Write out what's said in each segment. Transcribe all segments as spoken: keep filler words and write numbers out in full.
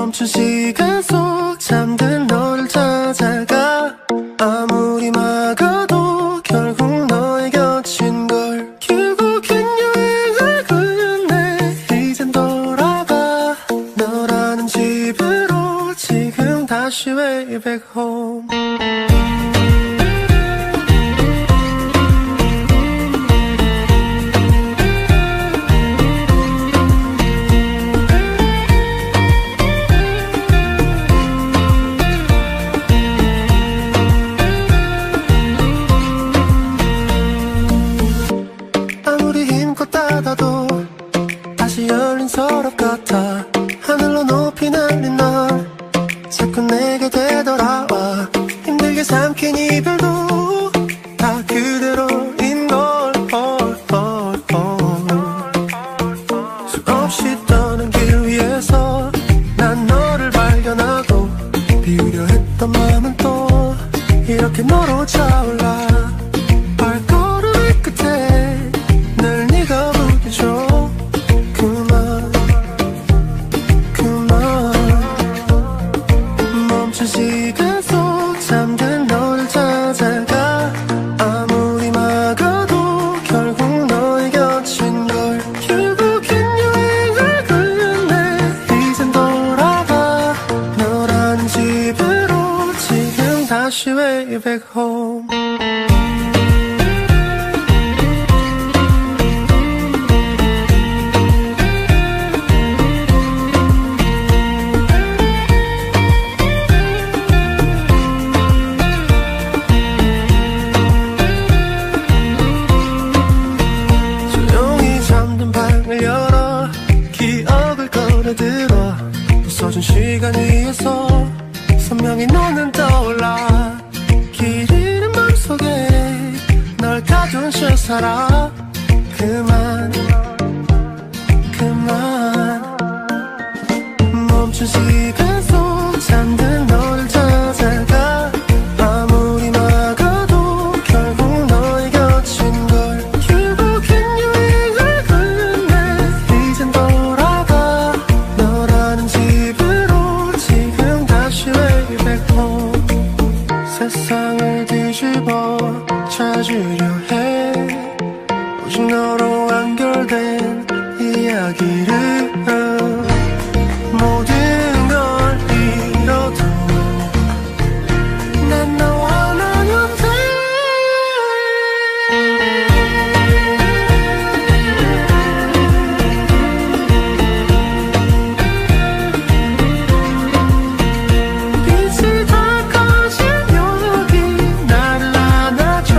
멈춘 시간 속 잠든 너를 찾아가 아무리 막아도 결국 너의 곁인걸 결국엔 여행을 끝내 이젠 돌아가 너라는 집으로 지금 다시 way back home 다시 열린 서랍 같아 하늘로 높이 날린 넌 자꾸 내게 되돌아와 힘들게 삼킨 이별도 다 그대로인걸 수없이 떠난 길 위에서 난 너를 발견하고 비우려 했던 마음은 또 이렇게 너로 차올라 발걸음의 끝에 늘 네가 부딪혀 시간 속 잠든 너를 찾아가 아무리 막아도 결국 너의 곁인걸 결국엔 여행을 끝내 이젠 돌아가 너라는 집으로 지금 다시 way back home 부서진 시간 위에서 선명히 너는 떠올라 길 잃은 맘속에 널 가둔 채 살아 그만 그만 멈춘 시간 속 잠든 너를 찾아가 아무리 막아도 결국 너의 곁인걸 결국엔 여행을 끝내 이젠 돌아가 너라는 집으로 지금 다시 way back home 세상을 뒤집어 찾으려 해 오직 너로 완결된 이야기를 모든 걸 잃어도 난 너와 나면 돼 빛이 다 꺼진 여기 나를 안아줘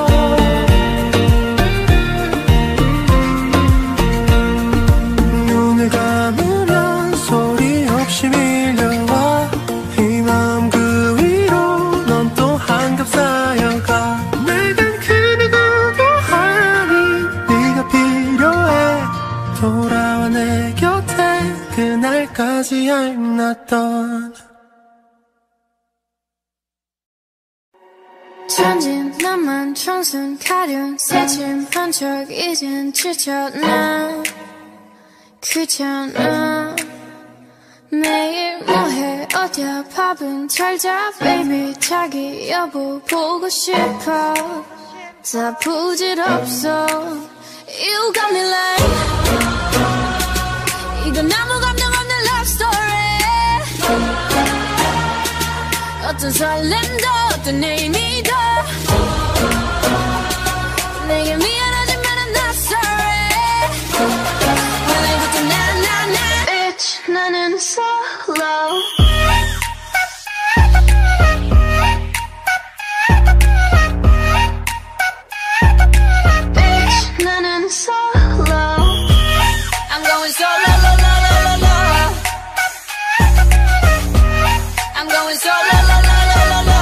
눈을 감으면 소리 없이 밀려와 이 마음 그 위로 넌 또 한겹 쌓여가 내겐 그 누구도 아닌 네가 필요해 돌아와 내 곁에 그날까지 I'm not done 천진 나만 청순 가련 새침한 척 이젠 지쳤나 귀찮아 매일 뭐해 어디야 밥은 잘자 baby 자기 여보 보고 싶어 다 부질없어 You got me like 이건 아무 감정 없는 love story 어떤 설렘도 어떤 의미도 내게 미안하지만 I'm not sorry 원래부터 나나나 Bitch 나는 solo Bitch 나는 solo I'm going solo lo, lo, lo, lo, lo. I'm going solo lo, lo, lo, lo, lo.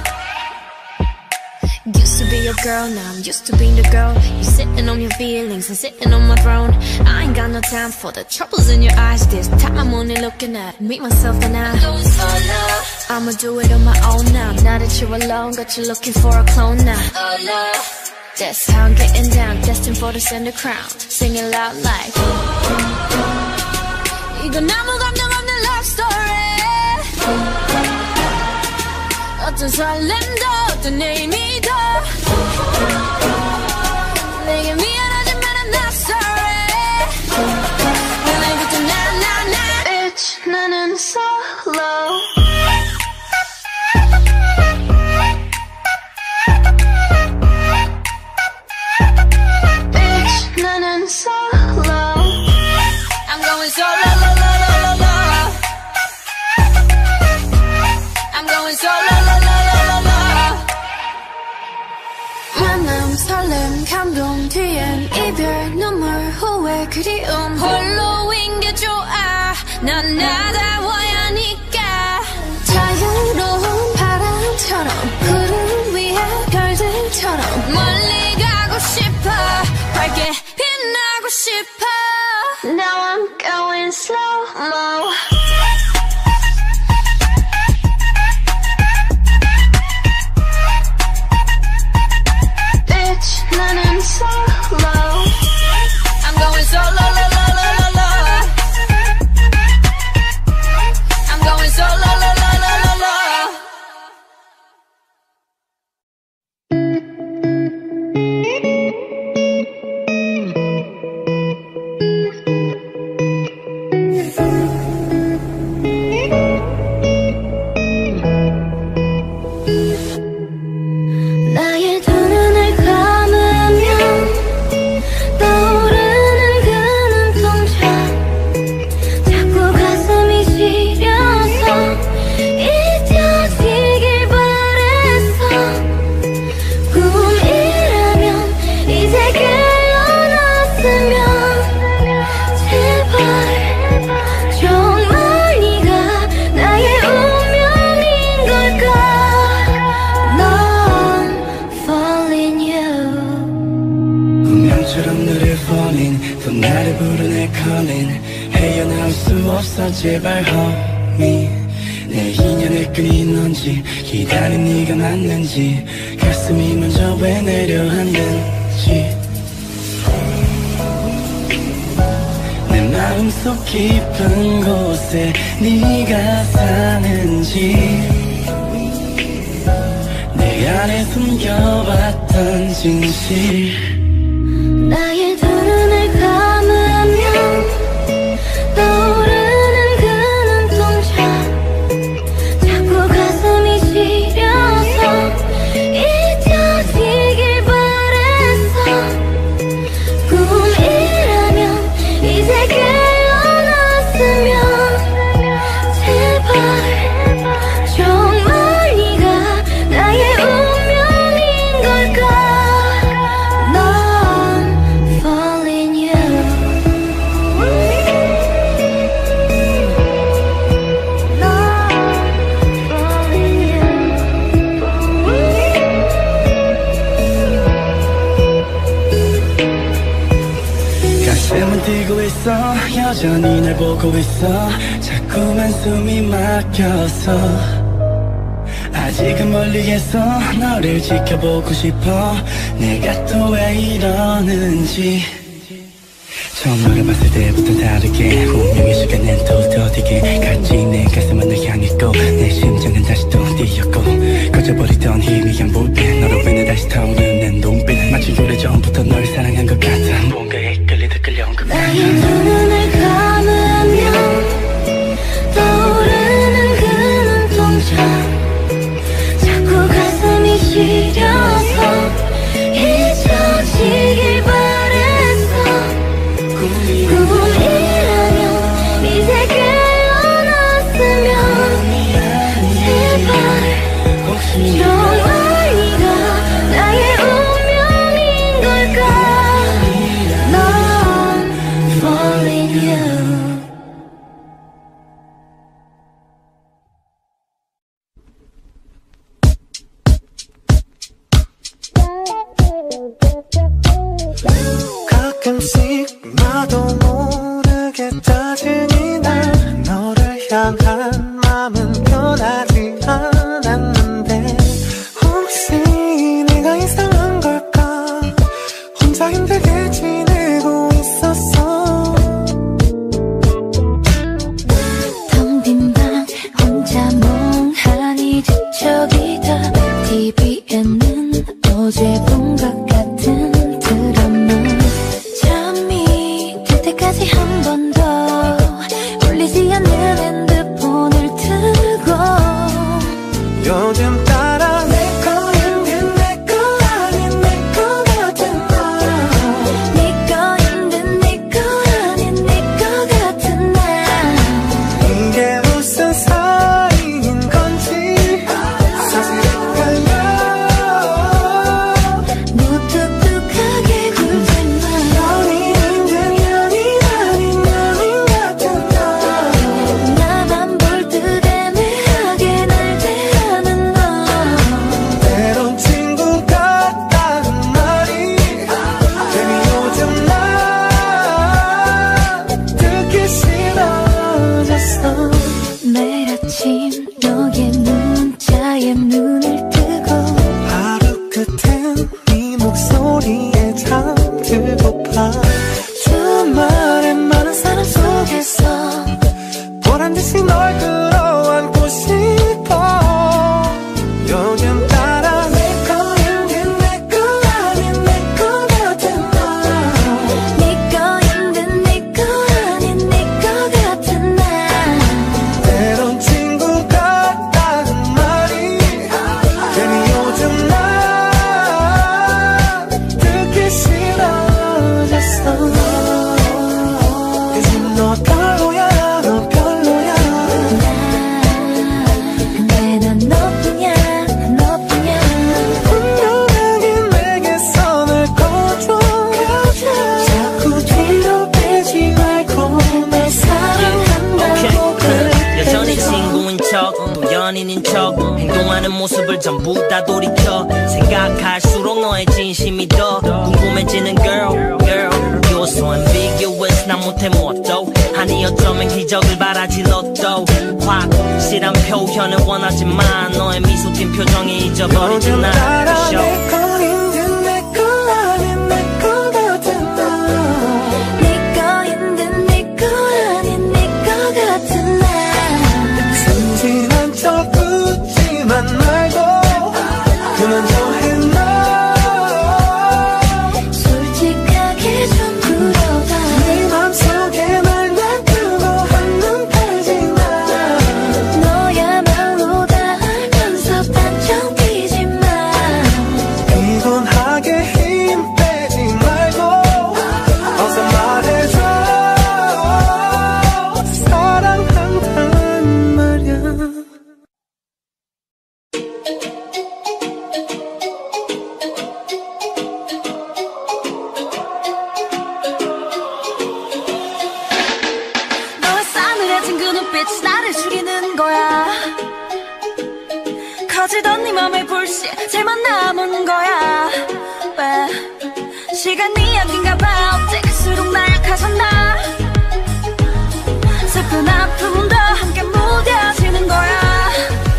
Used to be your girl, now I'm used to being the girl. You're sitting on your feelings and sitting on my throne. I ain't got no time for the troubles in your eyes. This time I'm only looking at me, myself and I. I'ma do it on my own now. Now that you're alone, got you looking for a clone now. That's how I'm getting down, destined for the center crown. Singing loud like 이건 아무 감정 없는 love story 어떤 설렘도 어떤 의미도 내게 미안하지만 I'm not sorry. 오늘부터 나 나 나 Bitch 나는 solo. Bitch 나는 solo. I'm going solo, lo, lo, lo, lo, lo. I'm going solo, lo, lo, lo, lo, lo. 만남, 설렘, 감동 뒤엔 이별, 눈물, 후회, 그리움 홀로인 게 좋아. 난 나다워야 하니까. 자유로운 바람처럼 구름 위에 별들처럼 멀리 가고 싶어. 밝게 빛나고 싶어. Now I'm going slow-mo. Bitch, 나는 solo. I'm going solo, lo, lo, lo, lo, lo. I'm going solo, lo, lo, lo, lo, lo. 나의 두 눈을 감으면 떠오르는 그 눈동자. 자꾸 가슴이 시려서 잊혀지길 바랬어. 꿈이라면 이제 깨어났으면 제발 정말 네가 나의 운명인 걸까. 운명처럼 너를 falling 또 나를 부르네 calling 헤어나올 수 없어 제발 homie. 내 인연의 끈이 넌지 기다린 네가 맞는지 가슴이 먼저 왜 내려앉는지 내 마음속 깊은 곳에 네가 사는지 내 안에 숨겨왔던 진실. 나의 두 눈을 감으면 떠오르는 그 눈동자. 자꾸 가슴이 시려서 잊혀지길 바랬어. 꿈이라면 이제 깨어났으면 제발 정말 네가 나의 운명인 걸까. 가슴은 뛰고 있어 여전히 날 보고 있어. 자꾸만 숨이 막혀서 아직은 멀리에서 너를 지켜보고 싶어. 내가 또 왜 이러는지. 처음 너를 봤을 때부터 다르게 운명의 시간은 또 더디게 갔지. 내 가슴은 널 향했고 내 심장은 다시 또 뛰었고 꺼져버리던 희미한 불빛 너로 인해 다시 타오르는 눈빛 마치 오래전부터 널 사랑한 것 같아. 뭔가에 끌리듯 끌려온 것 같아. 나의 두 눈을 감으면 떠오르는 그 눈동자. 자꾸 가슴이 시려서 잊혀지길 바랬어. 꿈이라면 이제 깨어났으면 제발 정말 네가 나의 운명인 걸까. 넌 falling you. 가끔씩 나도 모르게 따지니 날 너를 향한 마음은 변하지 않았는데 혹시 내가 이상한 걸까. 혼자 힘들게 지내고 있었어. 텅 빈 방 혼자 멍하니 뒤척이다. 매일 아침 너의 문자에 눈을 뜨고 하루 끝엔 네 목소리에 잠들고파 주말에 많은 사람 속에서 보란듯이 널 끌어안고 싶어 요즘 따라 내 거인 내 거 아닌 내 거 같은 너 네 거인 듯 네 거 아닌 네 거 같은 나 때론 친구 같다는 말이 괜히 요즘 난 듣기 싫어졌어 요즘 너 별로야 너 별로야 근데 난 너뿐이야 너뿐이야 분명하게 내게 선을 꺼줘 자꾸 뒤로 빼지 말고 날 사랑한다고 그래 여전히 친구인 척 또 연인인 척 행동하는 모습을 전부 다 돌이켜 생각할수록 너의 진심이 더 궁금해지는 girl girl You're so ambiguous 난 못해 무엇도 아니 어쩌면 기적을 바라지 너도 확실한 표현을 원하지만 너의 미소 띈 표정에 잊어버리지 요즘 나 따라 Show. 내 거인 듯 내 거 아닌 내 거 같은 너 네 거인 듯 네 거 아닌 네 거 같은 나 순진한 척 웃지만 말고 그만 좀 해놔 솔직하게 좀 물어봐 네 맘속에 날 놔두고 한눈 팔지 마 너야말로 다 알면서 단정 뛰지 마 피곤하게 힘 빼지 말고 어서 말해줘 사랑한단 말야 너의 싸늘해진 그 눈빛이 나를 죽이는 거야 커지던 네 맘의 불씨 제만 남은 거야 왜 시간이 약인가 봐 어째 갈수록 나약해졌나 슬픈 아픔도 함께 무뎌지는 거야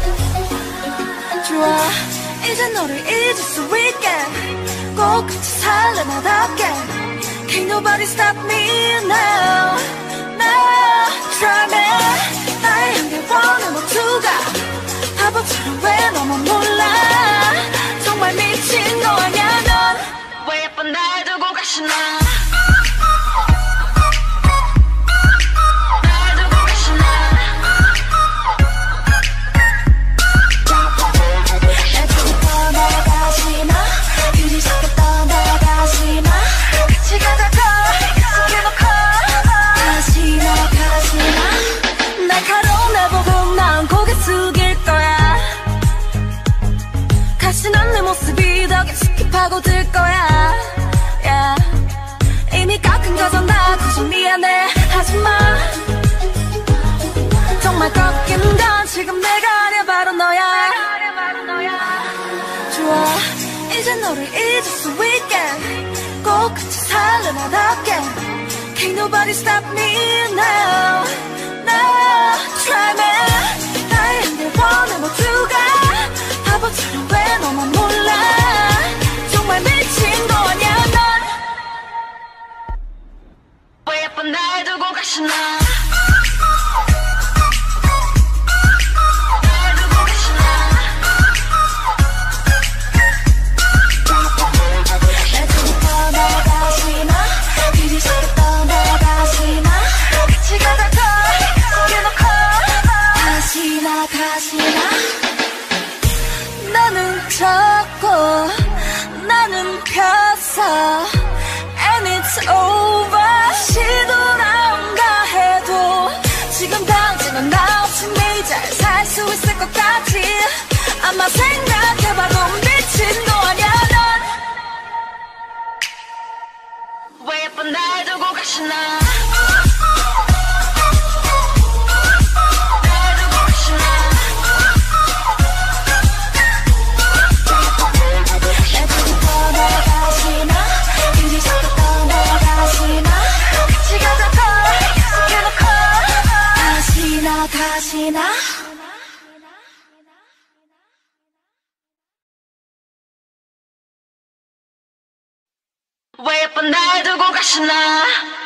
좋아 이제 너를 잊을 수 있게 꼭 같이 살래 나답게 Can't nobody stop me now now Try me 나의 향기 원해 모두가 바보처럼 왜 너만 몰라 정말 미친 거 아냐 넌 왜 예쁜 날 두고 가시나 날 두고 가시나 날 두고 떠나가시나 그리 쉽게 떠나가시나 같이 가자고 약속해놓고 가시나 가시나 날카로운 날 보고 난 고개 숙일 거야 가시는 내 모습이 더 깊이 파고들 거야 yeah. 이미 깎은 거잖아 그저 미안해 하지마 정말 꺾인 건 지금 내가 아냐 바로 너야 좋아 이제 너를 잊을 수 있게 꼭 같이 살래 나답게 Can't nobody stop me now now Try me 나의 향기 원해 모두가 바보처럼 왜 너만 몰라 정말 미친 거 아냐 넌 왜 예쁜 날 두고 가시나 날 두고 가시나 날 두고 떠나가시나 그리 쉽게 떠나가시나 같이 가자고 약속해놓고 가시나 가시나 나는 졌고 나는 폈어 And it's over 시도라운가 해도 지금 당장은 나 없이 매일 잘 살 수 있을 것 같지 아마 생각해봐도 미친 거 아냐 넌 왜 예쁜 날 두고 가시나 날 두고 가시나 날 두고 떠나가시나 그리 쉽게 떠나가시나 같이 가자고 약속해놓고 가시나 가시나? 왜 예쁜 날 두고 가시나?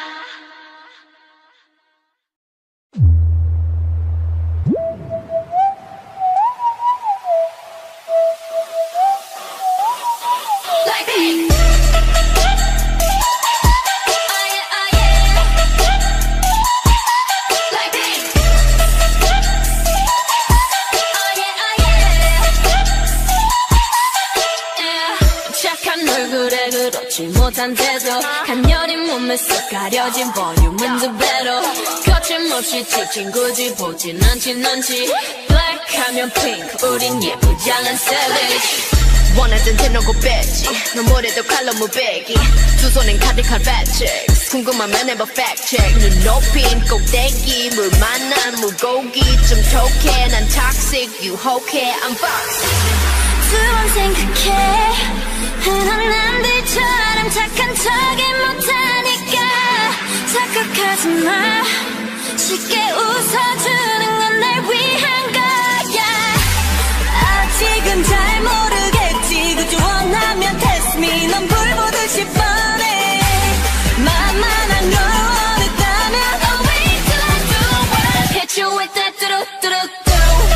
못한 태도 간녀린 몸에 쓱 가려진 볼륨은 두 배로 거침없이 찍힌 굳이 보진 않진 않지 블랙하면 핑크 우린 예쁘장한 savage 원하던 대놓고 뺐지 너무래도 칼로 무배기 두 손엔 가득한 fat checks 궁금하면 해봐 fact check 눈 높인 꼭대기 물 만난 물고기 좀 톡해 난 toxic 유혹해 I'm fox 두 번 생각해 흔한 남들처럼 착한 척이 못하니까 착각하지 마 쉽게 웃어주는 건 날 위한 거야 아직은 잘 모르겠지 그저 원하면 test me 넌 불 보듯이 뻔해 만만한 걸 원했다면 Oh wait till I do it Hit you with that 뚜루뚜루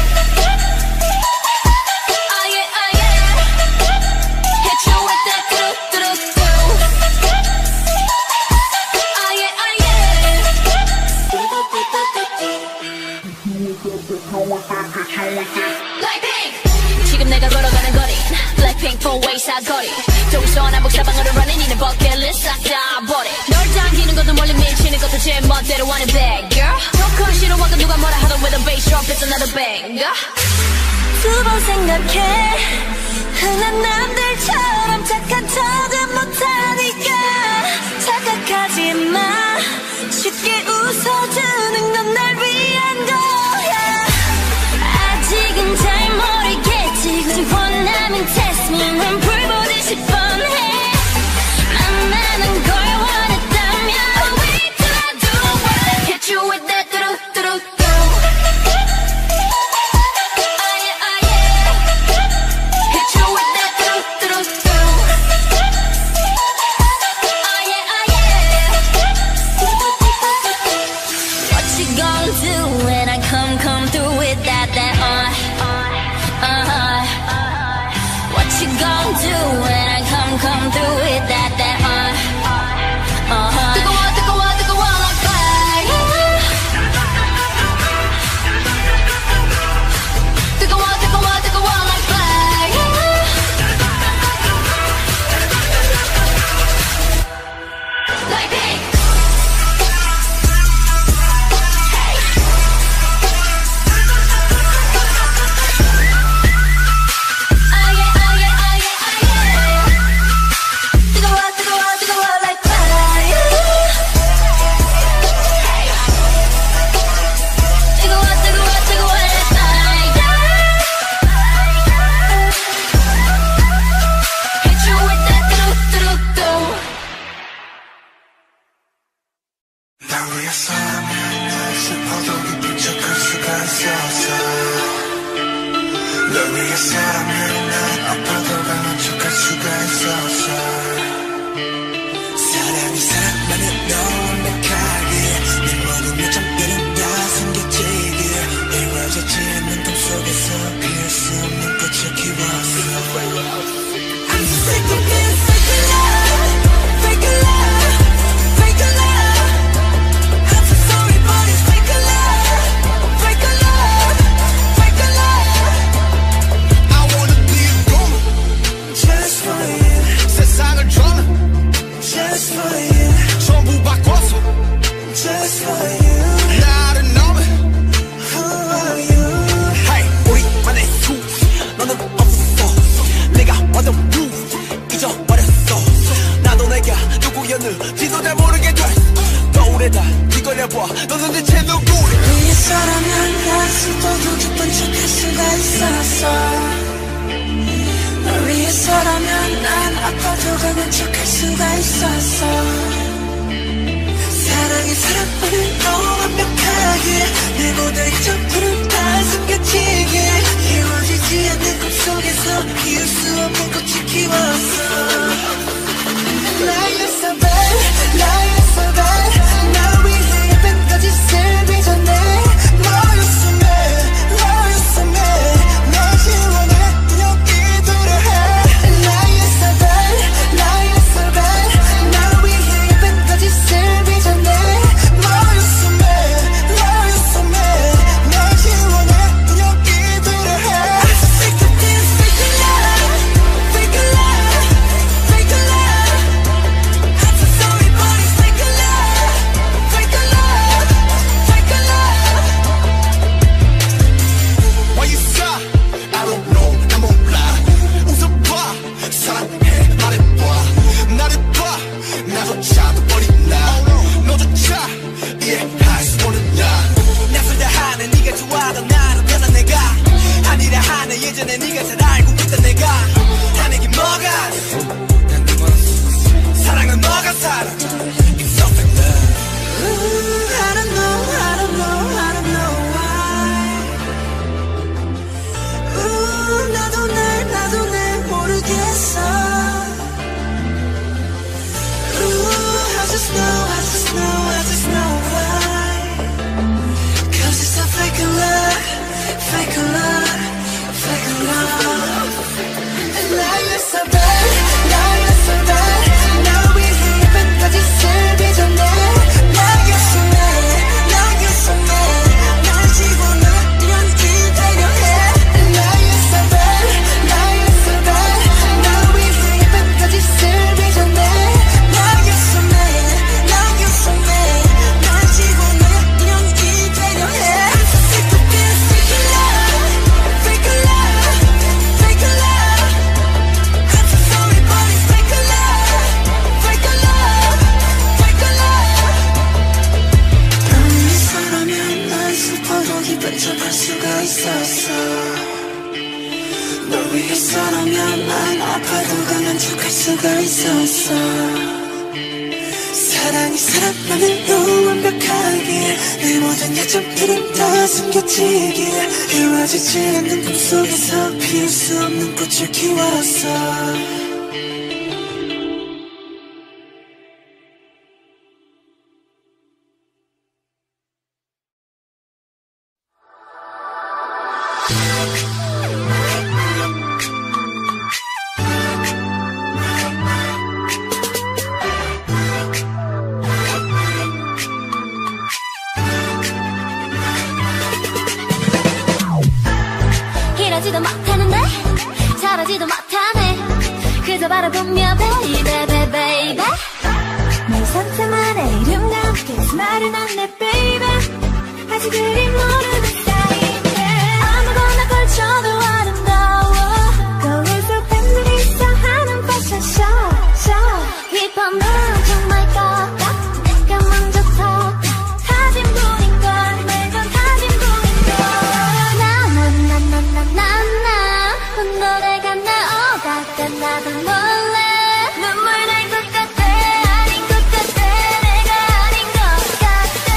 지금 내가 걸어가는 거리 Blackpink four-way 사거리 동서 남북 사방으로 running 이는 버킷리스트 싹 다 버리 널 당기는 것도 멀리 미치는 것도 제 멋대로 하는 bad girl 조금 싫어하고 누가 뭐라 하던 with a bass drop it's another banger 두 번 생각해 흔한 남들처럼 착한 척은 못하니까 착각하지 마 쉽게 웃어주는 건 날 위한 거야 아직은 잘 모르겠지 굳이 원하면 test me 난 불 보듯이 뻔해 만나는 걸 원했다면 Wait till I do it Hit you with that 뚜루뚜루 Come through with that, that, uh, uh-huh 뜨거워, 뜨거워, 뜨거워 like fire 뜨거워, 뜨거워, 뜨거워 like fire Like pink 위해서라면 난 아파도 강한 척할 수가 있었어 사랑이 사랑만은 너 완벽하게 내 모든 점들은 다 숨겨지게 이루어지지 않는 꿈속에서 이을 수 없는 꽃을 키웠어 Like you're so bad, like you're so bad 나 위해 예쁜 거짓을 빚어내 No you're so mad, no you're so mad 널 지원해 여기 도래해 Like you're so bad, like you're so bad 나 위해 예쁜 거짓을 빚어내 No you're so mad, no you're so mad 널 지원해 여기 도래해 I'm so sick of this fake love, fake love, fake love 예전에 네가 잘 알고 있던 내가 하는 게 뭐가 난 네 모습 사랑은 뭐가 사랑 It's so fake love Ooh, I don't know, I don't know, I don't know why Ooh, 나도 날, 나도 날 모르겠어 Ooh, I just know, I just know, I just know why Cause it's a fake love, fake love Fake love And now you're so bad Now you're so bad 나 위해 예쁜 거짓을 빚어내 Now you're so mad Now you're so mad 날 지워놔 연기 배려해 And now you're so bad Now you're so bad 나 위해 예쁜 거짓을 빚어내 Now you're so mad Now you're so mad 날 지워놔 연기 배려해 I'm so sick of this fake love Fake love Fake love I'm so sorry but it's fake love Fake love Fake love 널 위해서라면 난 슬퍼도 기쁜 척할 수가 있었어 널 위해서라면 난 아파도 강한 척할 수가 있었어 사랑이 사랑만으로 완벽하게 내 모든 약점들은 다 숨겨지게 이루어지지 않는 꿈속에서 피울 수 없는 꽃을 키웠어 이러지도 못하는데 잘하지도 못하네 그저 바라보며 baby baby baby 내 상태만의 이름과 함께 스마일은 안내 baby 아직 그리 모르는 사이인데 아무거나 걸쳐도 아름다워 거울 속 팬들이 있어 하는 패션 쇼 힙합 넌 정말 것 같아 내가 먼저 터 타진 분인걸 매번 타진 분인걸 나나나나나나 노래가 나오다가 나도 몰래 눈물 날 것 같아 아닌 것 같아 내가 아닌 것 같아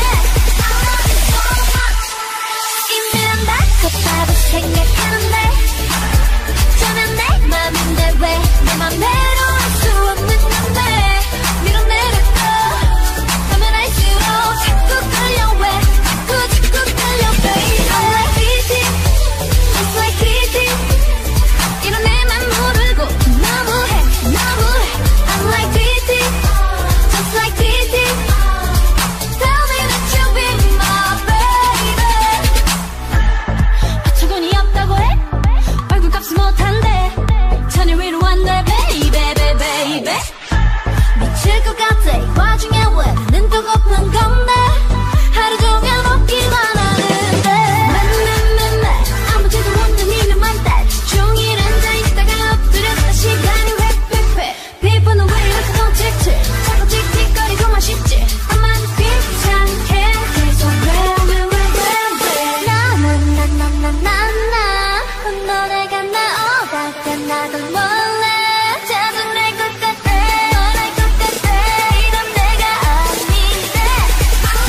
이미 난 달콤하고 생각하는데 저면 내 맘인데 왜 내 맘대로 할 수 없는 건데 밀어내렸어 하면 할수록 자꾸 끌려 왜 자꾸 자꾸 끌려 baby I'm like beating just like beating 이런 내 맘 모르고 너무해 너무해 I'm like beating just like beating tell me that you be my baby 어처구니 없다고 해 얼굴값을 못한대 천일 위로 한대 baby baby baby 미칠 것 같아 이 와중에 왜 눈 뜨고 없는 건데 하루 종일 먹기만 하는데 맨맨맨맨 아무지도 없는 일만 딸 종일 앉아있다가 엎드렸다 시간이 획획획 피부는 왜 이렇게 더 칙칙 자꾸 틱틱거리고만 싶지 나만 귀찮게 계속 왜왜왜왜 나나나나나나 노래가 나오다가 나도 몰래 짜증낼 것 같아 너랄 것 같아 이런 내가 아닌데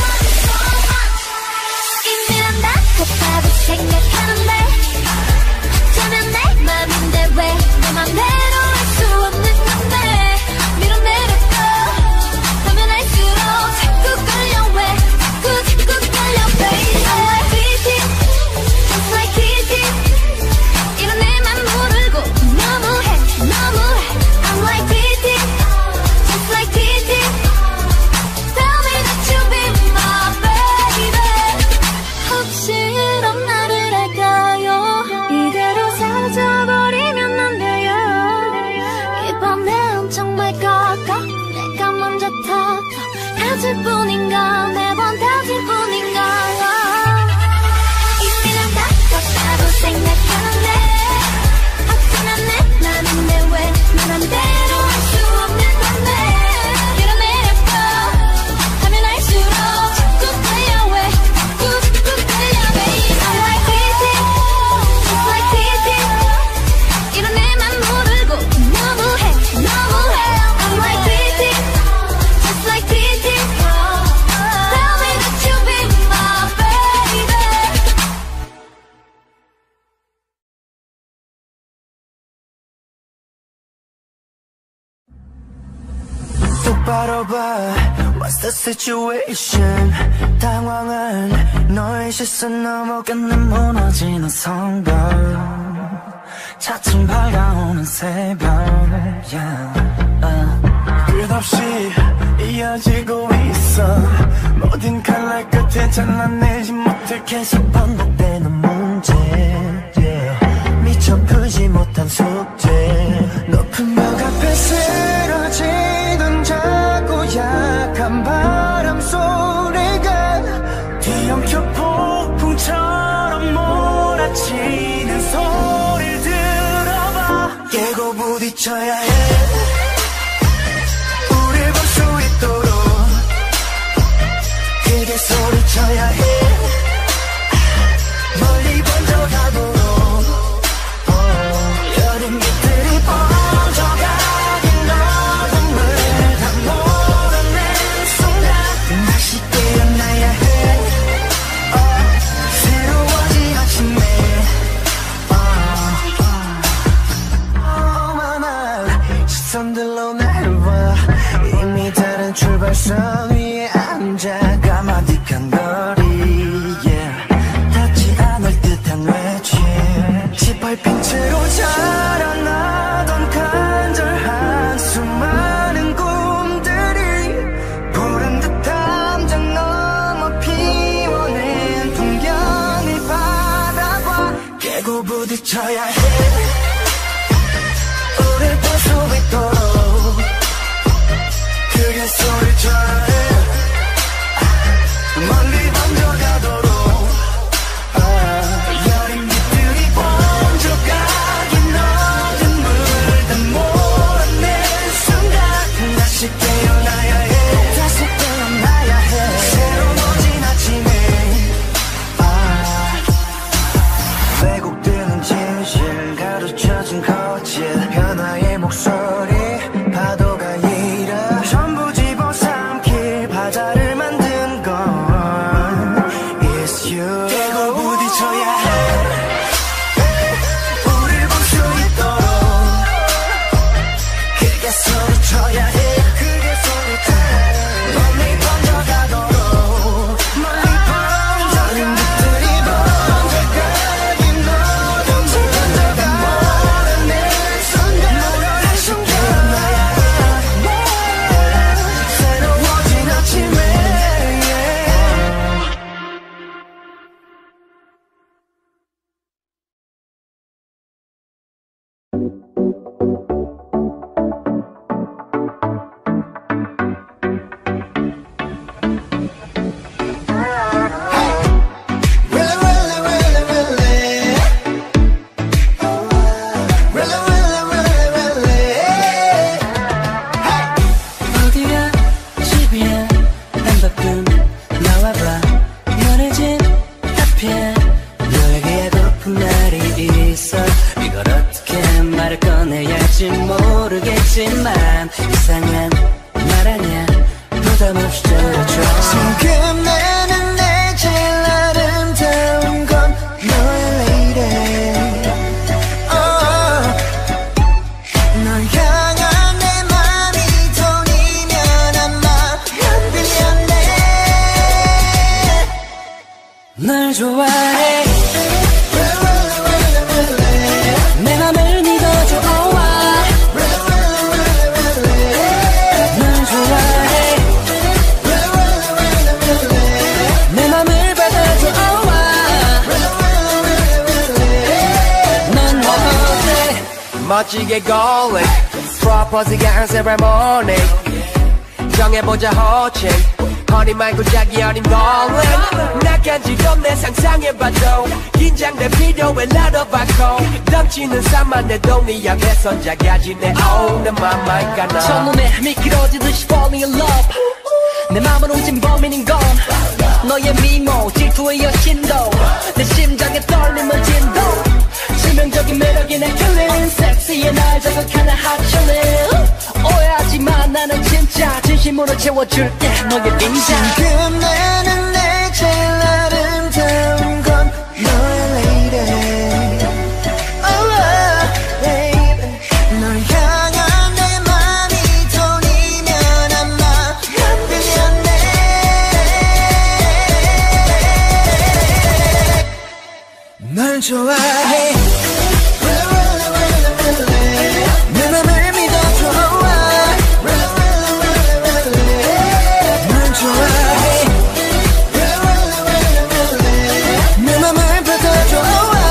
똑바로 봐. What's the situation? 당황한 너의 시선 넘어 끝내 무너지는 성벽. 차츰 밝아오는 새벽. Yeah. uh. 끝없이 이어지고 있어. 모든 칼날 끝에 잘라내지 못해 계속 반복되는 문제. yeah. 미처 풀지 못한 숙제. 높은 벽 앞에 쓰러지던 작고 약한 바람 소리가 뒤엉켜 폭풍처럼 몰아치는 소리를 들어봐. 깨고 부딪혀야 해. 우릴 볼 수 있도록 크게 소리쳐야 해. 멀리 번져가도록. 여린 빛들이 번져가긴 어둠을 다 몰아낸 순간 다시 깨어나야 해. oh, 새로워진 아침에 오만한 시선들로 날 봐. 이미 다른 출발선 위에 앉아 까마득한 거리. yeah. 닿지 않을 듯한 외침. 짓밟힌 채로 자라나던 간절한 수많은 꿈들이 푸른 듯 담장 넘어 피워낸 풍경이 바다와 깨고 부딪혀야 해. 우릴 볼 수 있도록 크게 소리쳐야 해. 멀리 번져가도록. 여린 빛들이 번져가긴 어둠을 다 몰아낸 순간 다시 깨어나야 해. 다시 깨어나야 해. 새로워진 아침에 아, 왜곡되는 진실 가르쳐진 거짓 변화의 목소리 파도가 일어 전부 집어삼킬 바다를 만든 건 It's you. 깨고 부딪혀야 해. 우릴 볼 수 있도록 크게 소리쳐야 해. 크게 소리쳐야 해. 멀리 번져가도록. 멀리 번져가는 빛들이 번져가긴 어둠을 다 몰아낸 순간 다시 깨어나야 해. 새로워진 아침에 Really, really, really, really. Really, really, really, really. 어디야 집이야 난 바쁜 나와봐. 연해진 앞이야. 너에게 고픈 말이 있어. 이걸 어떻게 말을 꺼내야 할지 모르겠지만 이상한 말 아냐. 부담 없이 들어줘. 지금 나는 내 제일 아름다운 건 너의 lady. oh. 널 향한 내 맘이 돈이면 아마 한 빌리언네. 널 좋아해. 내 맘을 믿어줘. oh, 널 좋아해. 내 맘을 받아줘. oh, 넌 어때? 멋지게 golling 프로포즈가 한 세레모니 정해보자 호칭 허니 말고 자기 어린 darling. 나간 지금 내 상상해봐도 긴장돼 필요해 lot of alcohol. 넘치는 산만해도 네 향해선 작아지네. oh, 내 맘만 가나. 첫눈에 미끄러지듯이 falling in love. 내 맘을 훔친 범인인 건 너의 미모 질투의 여신도 내 심장에 떨림은 진도 치명적인 매력이 내 killing 섹시해 날 자극하는 hot chillin. 오해하지만 나는 진짜 진심으로 채워줄게 너의 인자. 지금 나는 내 제일 아름다운 건 너의 lady. oh, baby. 널 향한 내 맘이 돈이면 아마 널 좋아해 내 맘을 믿어줘 널 좋아해 내 맘을 받아줘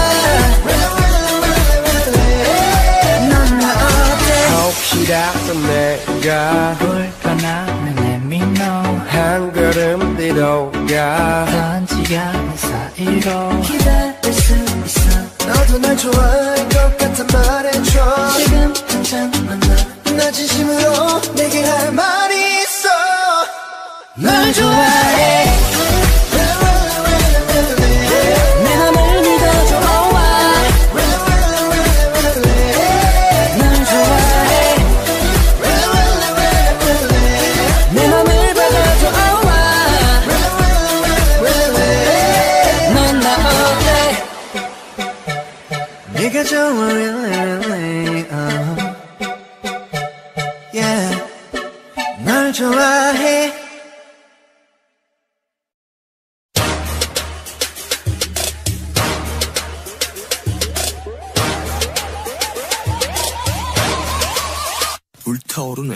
넌 나 어때 혹시라도 내가 볼까 나는 let me know 한 걸음 뒤로 가 단지가 사이로 기다릴 수 있어 너도 날 좋아할 것 같아 말해줘 지금 당장 만나 나 진심으로 내게 할 말이 있어 널 좋아해 내 맘을 믿어줘 널 좋아해 내 맘을 받아줘 넌 나 어때 네가 좋아 really really uh. Yeah 널 좋아해 불타오르네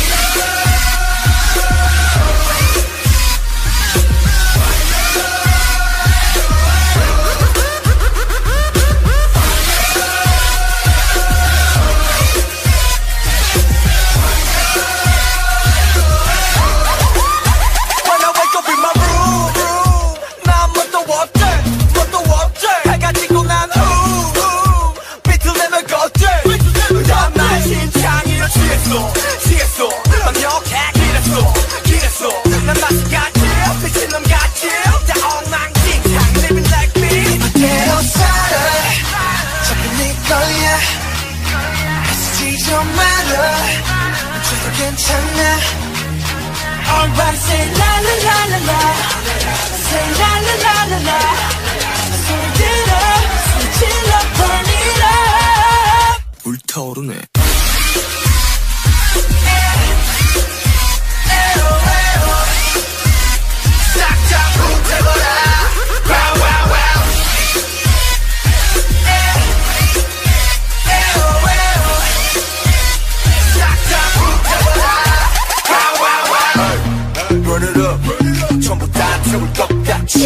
Everybody say la la la la la Say la la la la la 소리 들어 소리 질러 burn it up 불타오르네 싹 다 불태워라 Wow wow wow 싹 다 불태워라 Wow wow wow Burn it up 전부 다 태울 것 같이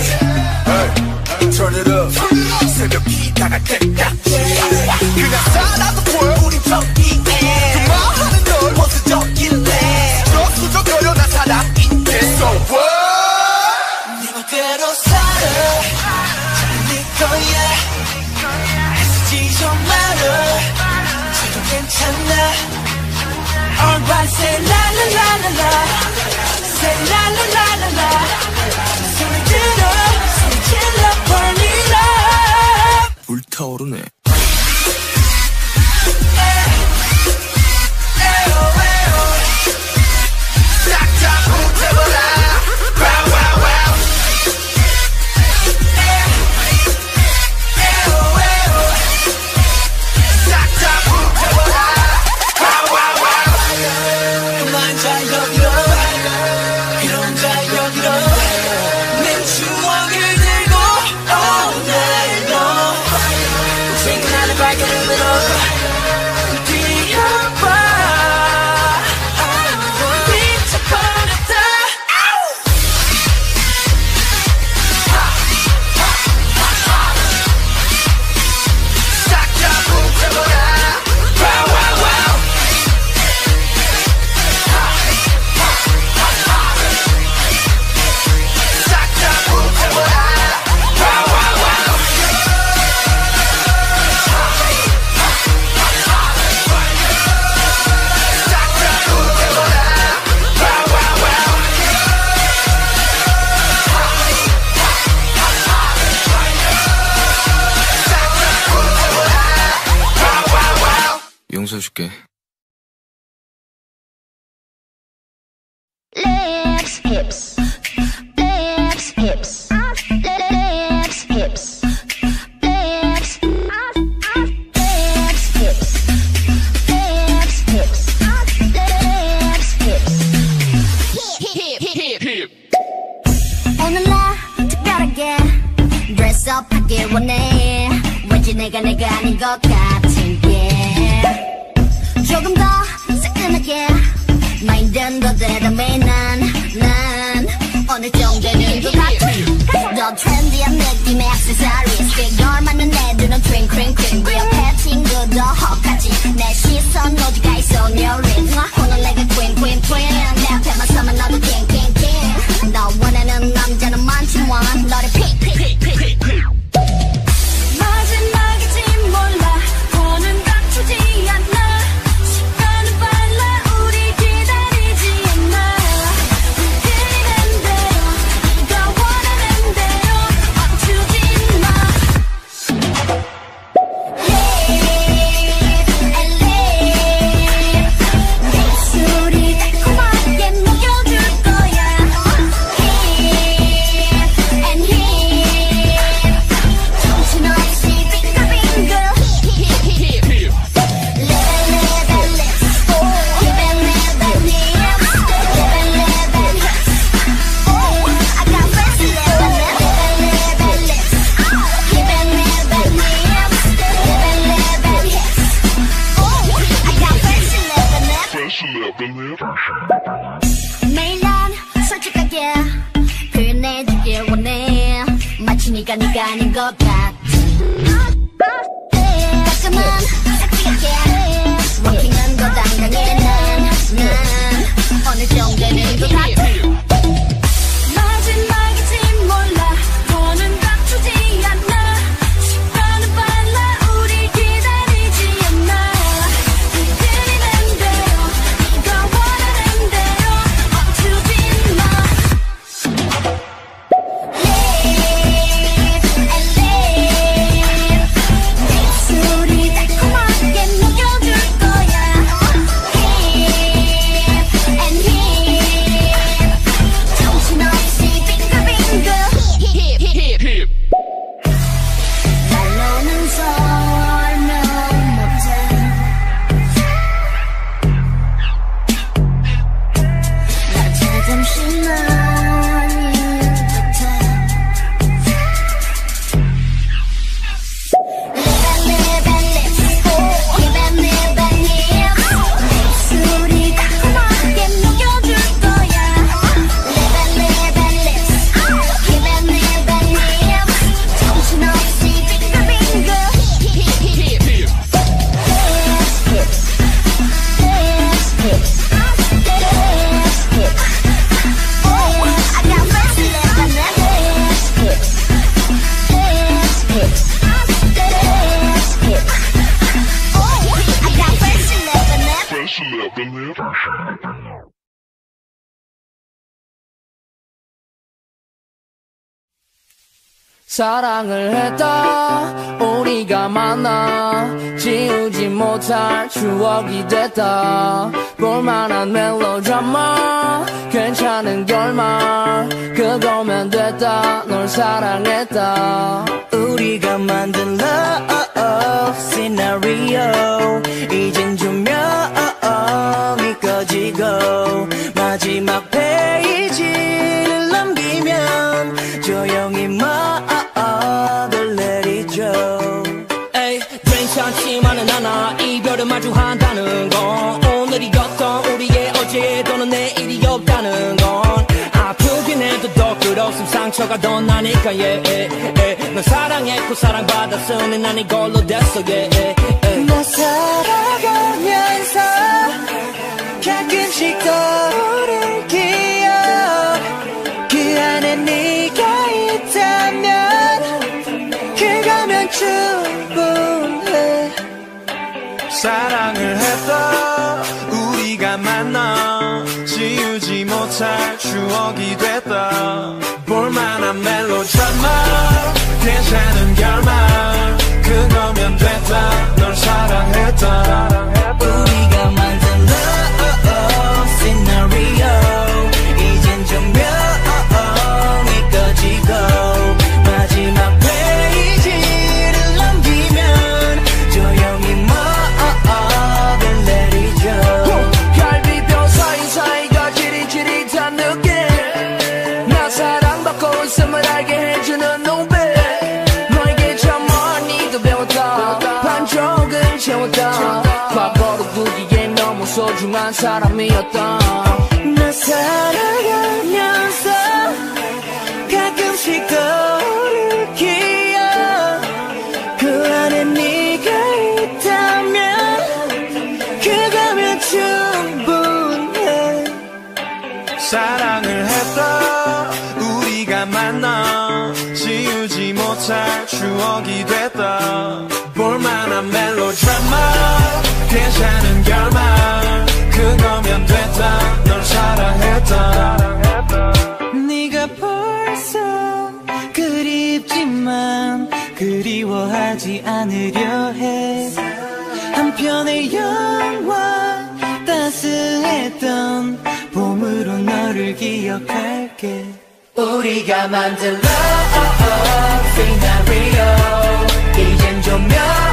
Turn it up 새벽이 다갈 때까지 그냥 살아도 보여 우린 저기에 그만하는 널 원수적일래 수적거려 난 사람인데 So what 네 멋대로 살아 네 거야 애쓰지 좀 말아 저도 괜찮아 Everybody say la la la la la Say la la la la la 소리 들어 소리 질러 burn it up 불타오르네 용서해줄게. Lips, hips, lips, hips, lips, hips, lips, lips, hips, lips, hips, lips, hips. Hip, hip, hip, hip. 오늘 나 특별하게 dress up. 주길 원해 왠지 내가 내가 아닌 것 같은 게 조금 더 새끈하게 마인드는 더 대담해 난, 난 어느 정도는 것 같아 더 트렌디한 느낌의 액세서리스 피겨 맞는 애들은 트윙 트윙 트윙 네 옆에 친구도 헛같이 내 시선 어디가 있어 your rhythm 오늘 내가 트윙 트윙 트윙 내 앞에만 서면 너도 킹킹킹 너 원하는 남자는 많지만 너를 픽픽픽픽 마지막일지 몰라 더는 다투지 않아 시간은 빨라 우리 기다리지 않아 그리는 대로 네가 원하는 대로 멈추지 마 Live and live 내 입술이 달콤하게 녹여줄 거야 Hip and hip 정신없이 빙글빙글 Hip and hip Live and live Hip and live and hips Live and live and hips Oh, I got fancy live and live Live and live and lips Hip and live and hips Live and live and hips Oh, I got fancy live and live 매일 난 솔직하게 표현해주길 원해 마치 네가 네가 아닌 것 같아 가끔은 섹시하게 워킹은 더 당당해 난, 난 어느 정도는 것 같아 마지막일지 몰라 더는 다투지 않아 시간은 빨라 우리 기다리지 않아 그리는 대로 네가 원하는 대로 멈추지 마 Live and live 내 입술이 달콤하게 녹여줄 거야 Hip and hip 정신없이 빙글빙글 Hip hip hip 말로는 설명 못해 나 잠시 나인 듯해 Live and live and live Hip and live and hips 내 입술이 달콤하게 녹여줄 거야 Live and live and live Hip and live and hips 정신없이 빙글빙글 Hip hip hip Hips hips Hips hips Hips hips Oh, I got fancy live and live Hips hips Hips hips Hips hips Oh, I got fancy live and live 사랑을 했다 우리가 만나 지우지 못할 추억이 됐다 볼만한 멜로드라마 괜찮은 결말 그거면 됐다 널 사랑했다 우리가 만든 love scenario 이젠 조명이 꺼지고 마지막 페이지를 넘기면 조용히 막을 내리죠 에이 괜찮지만은 않아 이별을 마주한다는 건 오늘이었던 우리의 어제 또는 내일이 없다는 건 아프긴 해도 더 끝없음 상처가 더 나니까 yeah, yeah, yeah. 널 사랑했고 사랑받았으니 난 이걸로 됐어 yeah, yeah, yeah. 나 살아가면서 가끔씩 떠오를 기억 그 안에 네가 있다면 그거면 충분해 사랑을 했다 우리가 만나 지우지 못할 추억이 됐다 볼만한 멜로드라마 괜찮은 결말 그거면 됐다 널 사랑했다 우리가 만든 love scenario 이젠 조명이 꺼지고 마지막 페이지를 넘기면 조용히 막을 내리죠 갈비뼈 사이사이가 지릿지릿한 느낌 나 사랑받고 있음을 알게 해주는 눈빛 너에게 소중한 사람이었던 널 살아가면서 가끔씩 떠오를 기억 그 안에 네가 있다면 그거면 충분해. 사랑을 했다 우리가 만나 지우지 못할 추억이 됐다. 볼만한 멜로드라마 괜찮은 결말 그거면 됐다. 널 사랑했다. 네가 벌써 그립지만 그리워하지 않으려 해. 한편의 영화 따스했던 봄으로 너를 기억할게. 우리가 만든 love scenario 이젠 조명이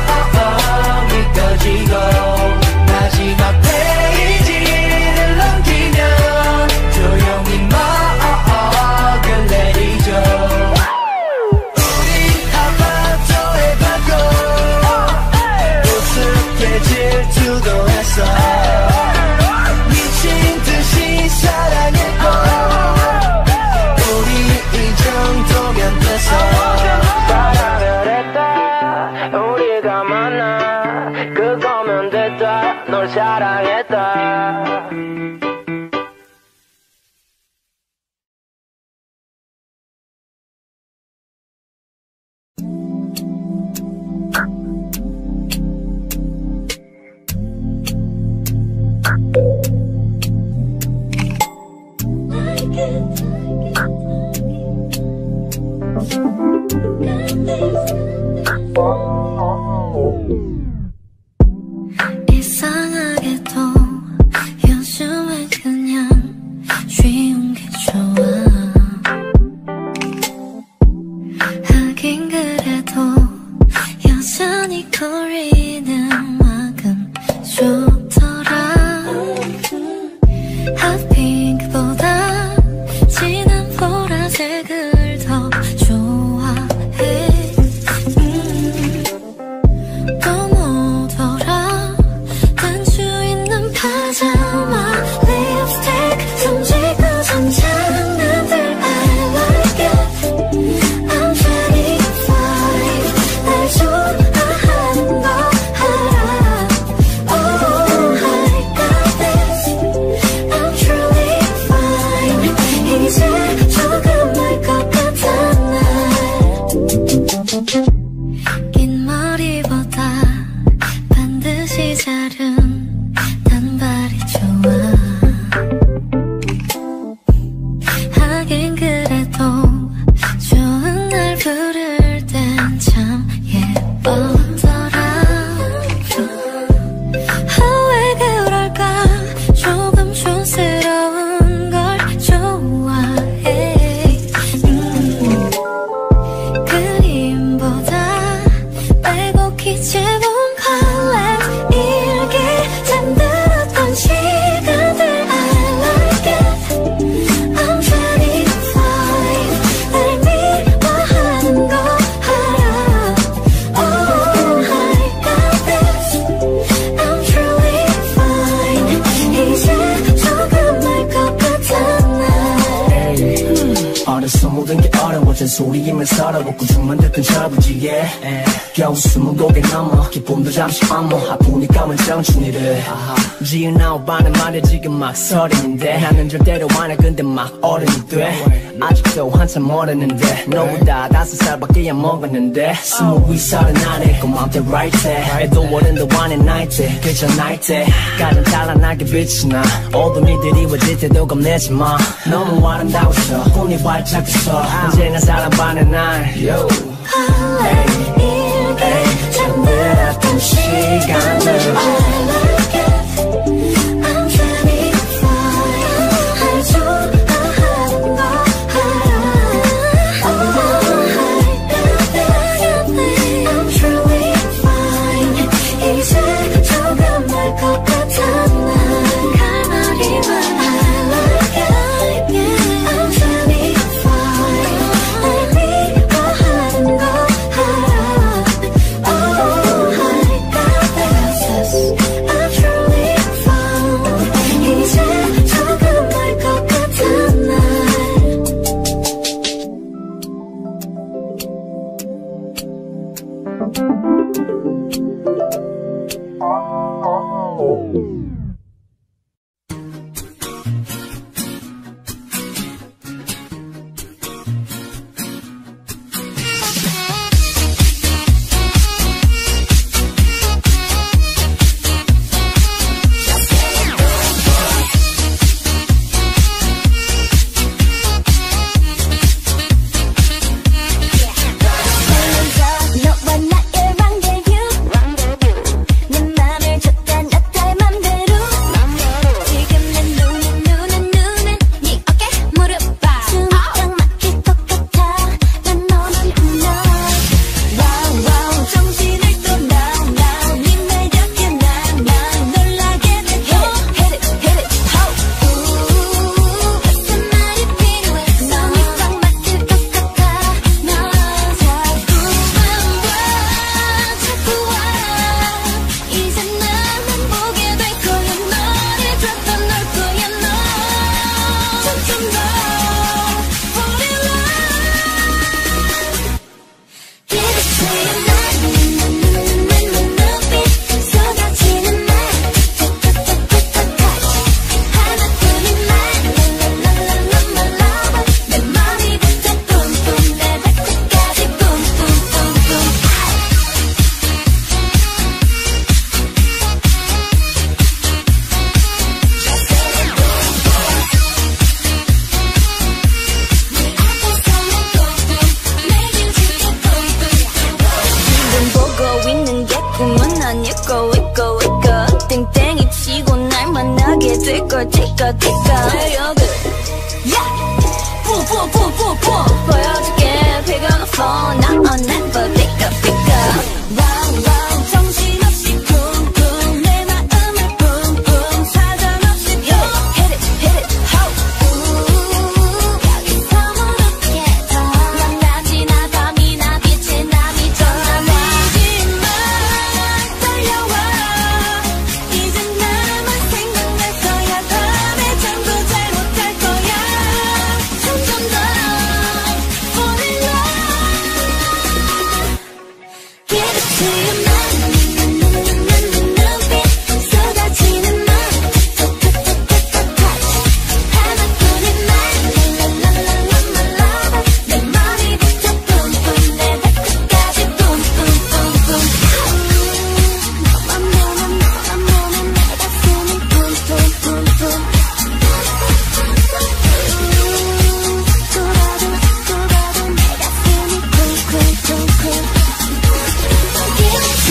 꺼지고 마지막 페이지를 넘기면 조용히 먹을 내리죠. 우리 아파트의 발코 우습게 질투도 했어. 미친 듯이 사랑했고 정도면 됐어. 사랑을 했다 우리가 만나 그거면 됐다. 널 사랑했다. 이상하게도 요즘엔 그냥 쉬운 게 좋아. 하긴 그래도 여전히 거리는 만큼 좋더라. 핫핑크보다 진한 보라색을 더 좋아해. 음, 또 뭐더라 단추 있는 파자마 립스틱 숨지고 손장난들 I like it. I'm twenty-five 날 좋아하는 거 알아. Oh I got this I'm truly fine. 이제 조금 알 것 같아 날. 긴 머리보다 반드시 자른 단발이 좋아. 하긴 그래도 좋은 날 부를 땐 참 예쁘더라. 아, 왜 그럴까 조금 촌스러운 걸 좋아해. 음, 그림보다 빼곡히 재본 팔레트 일기 잠들었던 시간들 I like it. I'm twenty-five 날 미워하는 거 알아. Oh I got this I'm truly fine. 이제 조금 알 것 같아 날. 어려서 모든 게 어려워 잔소리이면 서러워 꾸중만 듣던 철부지에 겨우 숨은 고개 넘어 기쁨도 잠시 엄어 아프니까 먼저 준이를 지은 아홉반은 말야 지금 막 서른인데 나는 절대로 안해 근데 막 어른이 돼. 아직도 한참 모르는데 너보다 다섯 살밖에 안 먹었는데 스무 위 서른 안에 고맘때 right 때 애도 어른도 안해 나이 때 그저 나이 때 가장 찬란하게 빛이 나. 어둠이 드리워질 때도 겁내지 마. 너무 아름다웠어 꿈이 활짝 펴서 언제나 사랑받는 날 yo. 일기 잠들었던 시간들 I like it. I'm twenty-five 날 좋아하는 거 알아. Oh I got this I'm truly fine. 이제 조금 알 것 같아 난. 칼날이만 I like it. I'm twenty-five 날 미워하는 거 알아. 걸 띠까 띠까 매력을 뿜뿜뿜뿜뿜 보여줄게 Pick up the phone 나 on never 띠까 띠까 Wow wow 정신없이 쿵쿵 내 마음을 뿜뿜 사정없이 hit it hit it hit it ho 여기서 무릎게 더 만나지나 밤이나 빛에 남이 전화하지마 달려와 이제 나만 생각날 거야 밤에 잠도 잘 못할 거야 점점 더 fall in love Give it to you 눈빛 쏟아지는 맘 하나뿐인 말 랄랄랄랄랄라 내 머리부터 뿜뿜 내 발끝까지 뿜뿜뿜뿜 너만 보면 너만 보면 내 가슴이 뿜뿜뿜뿜 돌아도 돌아도 내 가슴이 쿵쿵쿵쿵 Give it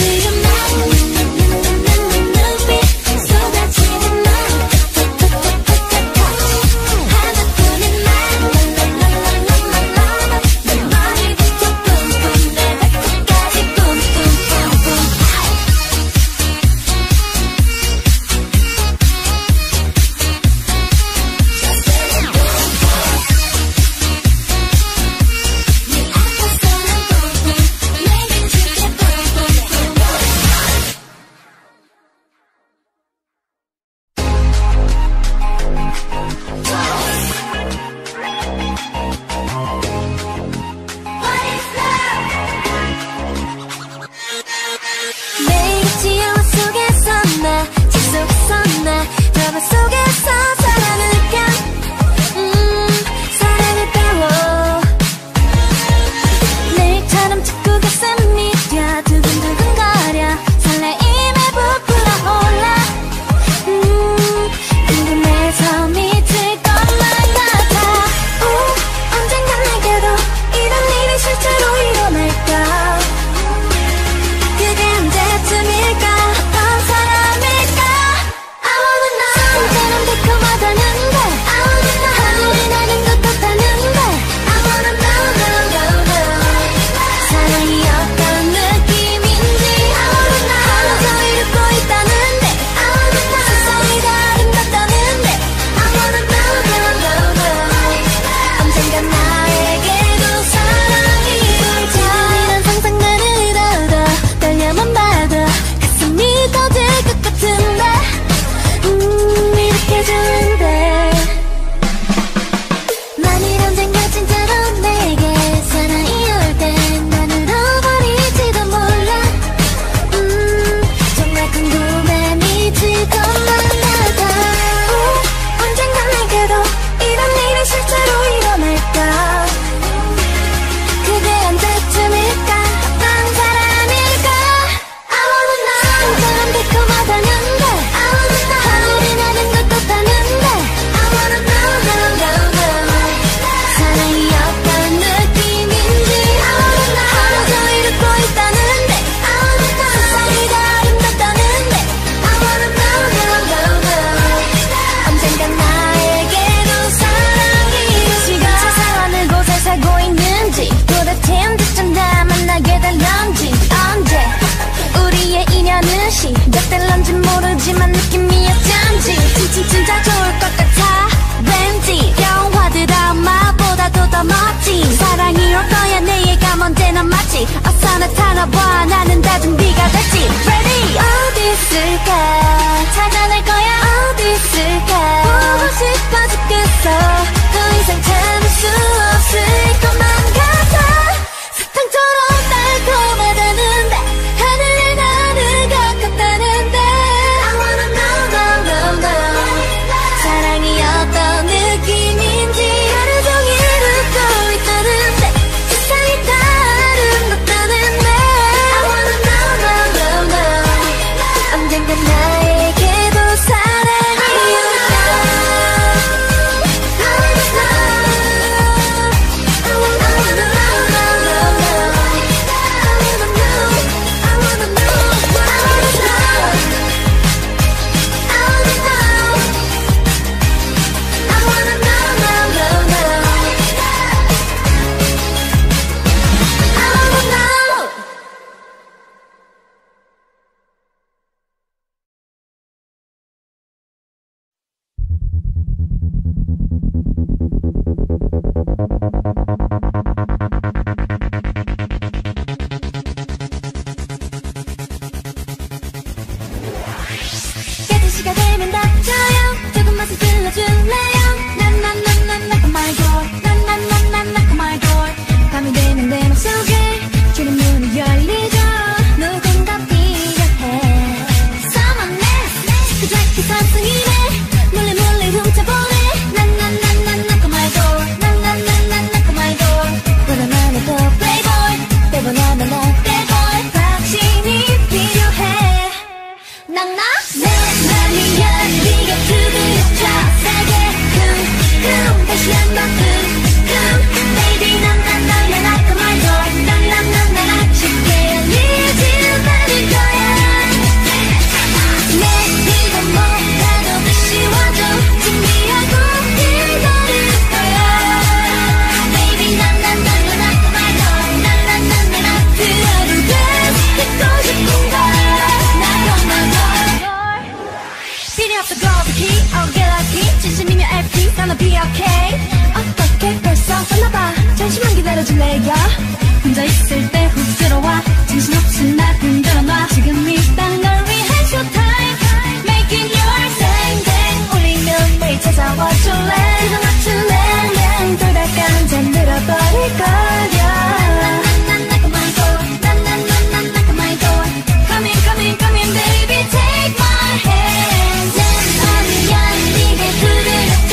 혼자 있을 때 훅 들어와 정신없이 날 흔들어놔 지금 이 딱 널 위한 showtime Making your thing thing 울리면 매일 찾아와 줄래 지금 맞출래 냥 돌아가는 잠 들어버릴 거야 난 knock on my door 난 난 난 난 knock on my door Come in come in come in baby take my hand 어디야 네가 부르니까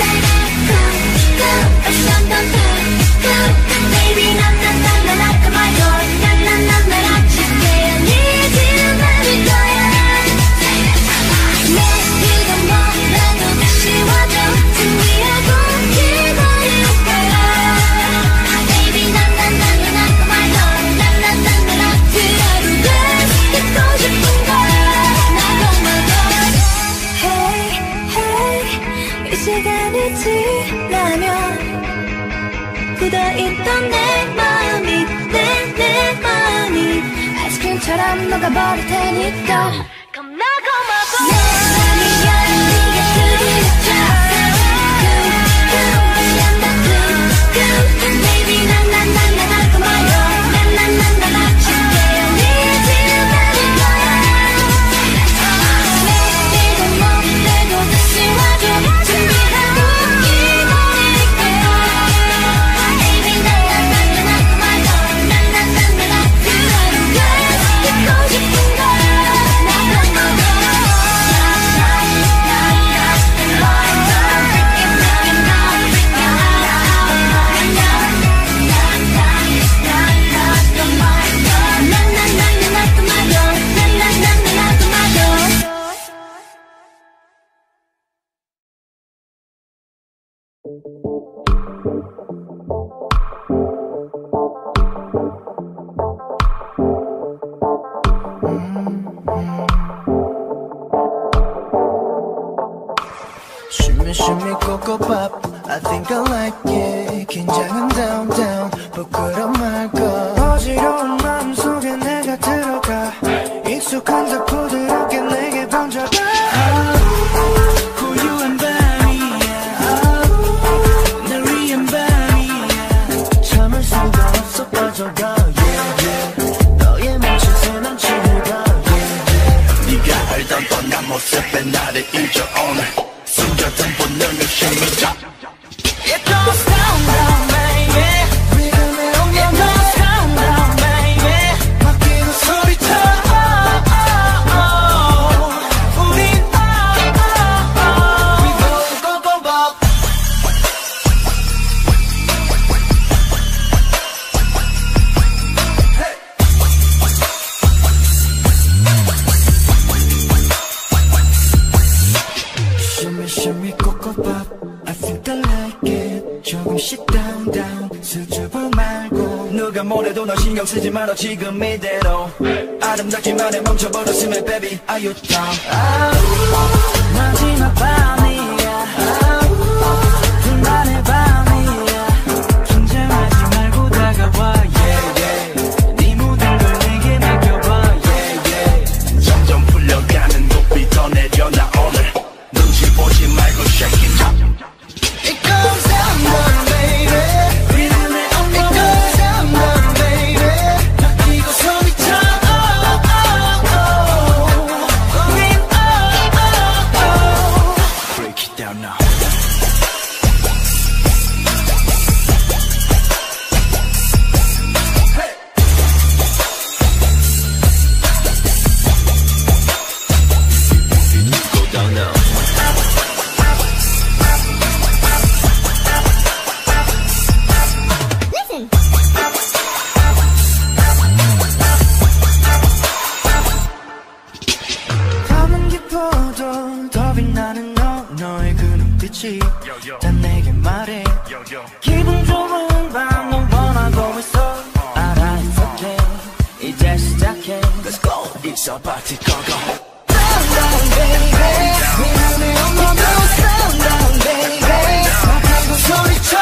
I'm done baby 난 난 난 난 knock on my door 난 난 난 날 아침에 네 지금 나를 거야 내 이거 뭐라도 다시 와줘 준비하고 기다릴 거야 baby 난 난 난 난 knock on my door 난 난 난 날 앞으로 듣고 싶은 거야 knock on my door Hey hey 이 시간이 지나면 굳어있던 내 마음이 내, 내 마음이 아이스크림처럼 녹아버릴 테니까 Come knock on my door 내 맘이야 네가 두드려줘 Baby 난 난 난 난 knock on my door 난 난 난 난 아침에 네 지금 나를 거야 내일도 모레도 다시 와줘 준비하고 Shimmy shimmy cocoa pop I think I like it 긴장은 down down 부끄러움 말고 어지러운 마음속에 내가 들어가 익숙한 듯 부드럽게 내게 던져봐 고요한 밤이야 날 위한 밤이야 참을 수가 없어 빠져가 yeah, yeah. 너의 멈춘새 난 즐겨 yeah, yeah. 네가 알던 뻔한 모습에 나를 잊어 오늘 숨겼던 본능을 힘을 It goes down down baby 리듬에 옮겨 It goes down down baby 맡기고 소리쳐 우린 We go go go go Shimmy shimmy cocoa pop I think I like it 조금씩 down down 수줍어 말고 누가 뭐래도 너 신경 쓰지 말아 지금 이대로 아름답기만 해 멈춰버렸으면 baby are you down 마지막 밤이야 둘만의 밤이야 긴장하지 말고 다가와 yeah yeah 네 모든 걸 내게 맡겨봐 yeah yeah 점점 풀려가는 높이 더 내려놔 오늘 눈치 보지 말고 shake it up It goes down down baby 리듬에 옮겨 It goes down down baby 맡기고 소리쳐 oh, oh, oh. 우린 oh, oh, oh. Break it down now Go down now 가면 깊어도 더 빛나는 너 너의 그 눈빛이 다 내게 말해 기분 좋은 밤 넌 원하고 있어 알아 it's okay 이제 시작해 Let's go It's a party go go Down down baby 네 눈에 옮겨 Down down baby 맡기고 소리쳐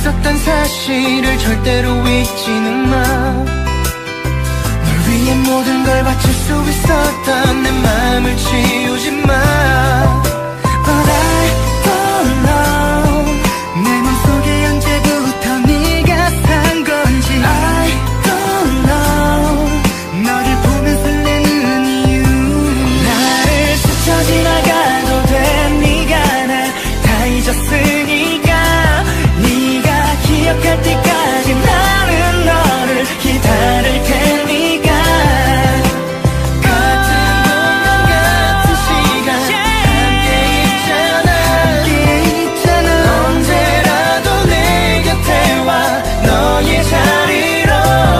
있었단 사실을 절대로 잊지는 마. 널 위해 모든 걸 바칠 수 있었던 내 마음을 지우지 마. But I don't know 내 맘속에 언제부터 네가 산 건지. I don't know 너를 보면 설레는 이유. 나를 스쳐 지나가도 돼. 네가 날 다 잊었으니까. 네가 기억할 때까지 나는 너를 기다릴 테니까. 같은 공간 같은 시간 함께 있잖아. 함께 있잖아. 언제라도 내 곁에 와 너의 자리로.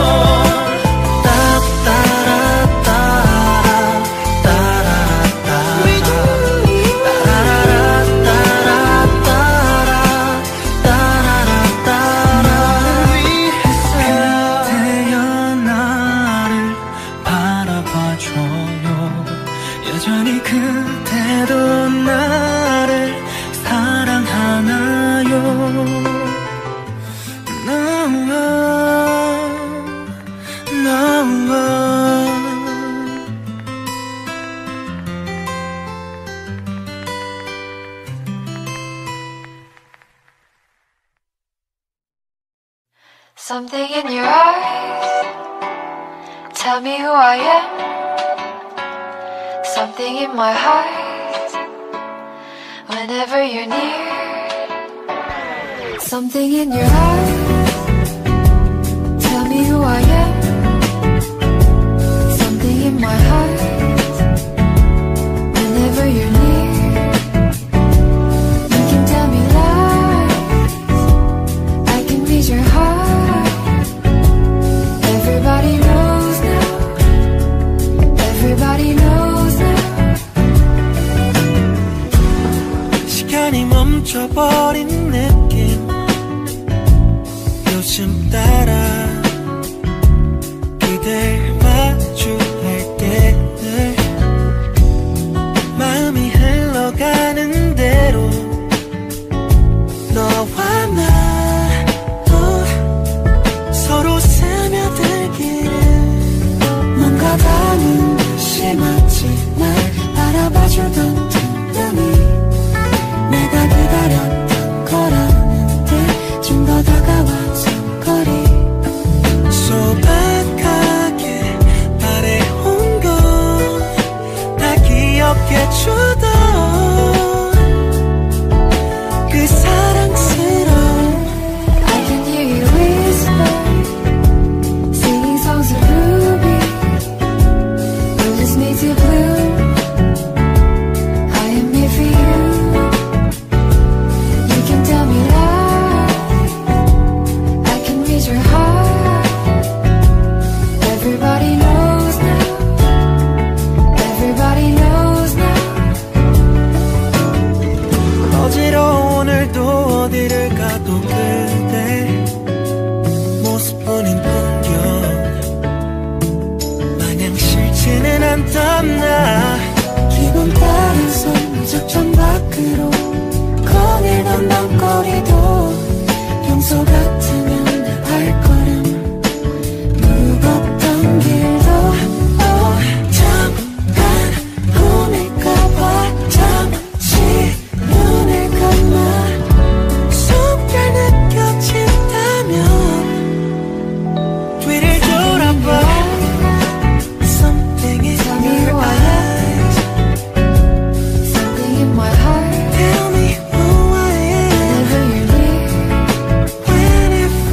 여전히 그대도 나를 사랑하나요? No, no, no. Something in your eyes, tell me who I am. Something in my heart, whenever you're near. Something in your eyes, tell me who I am. Something in my heart, whenever you're near. You can tell me lies, I can read your heart. Everybody knows now, everybody knows. 시간이 멈춰버린 느낌. 요즘 따라 그댈 마주할 때늘 마음이 흘러가는 대로 너와 나 어, 서로 스며들기를. 뭔가 다른 듯이 마치 날 바라봐주던 두 눈이 내가 기다렸던 거라는데 좀 더 다가와서 거리. 소박하게 바래온 건 다 기억해주던 그 사랑스러운. I can hear you whisper, singing songs of Ruby. Roses made to bloom, I am here for you. You can tell me lies, I can read your heart. Everybody knows now, everybody knows now. 어지러운 오늘도 어디를 가도 그대 모습뿐인 풍경 마냥 싫지는 않던 나. 기분 따라서 무작 창밖으로 거닐던 밤거리도 평소 같으면 내 발걸음 무겁던 길도 어, 잠깐 꿈일까봐 잠시 눈을 감아 숨결 느껴진다면 뒤를 돌아봐. Something in your eyes, Something in my heart, tell me who I am. whenever you're near. Whenever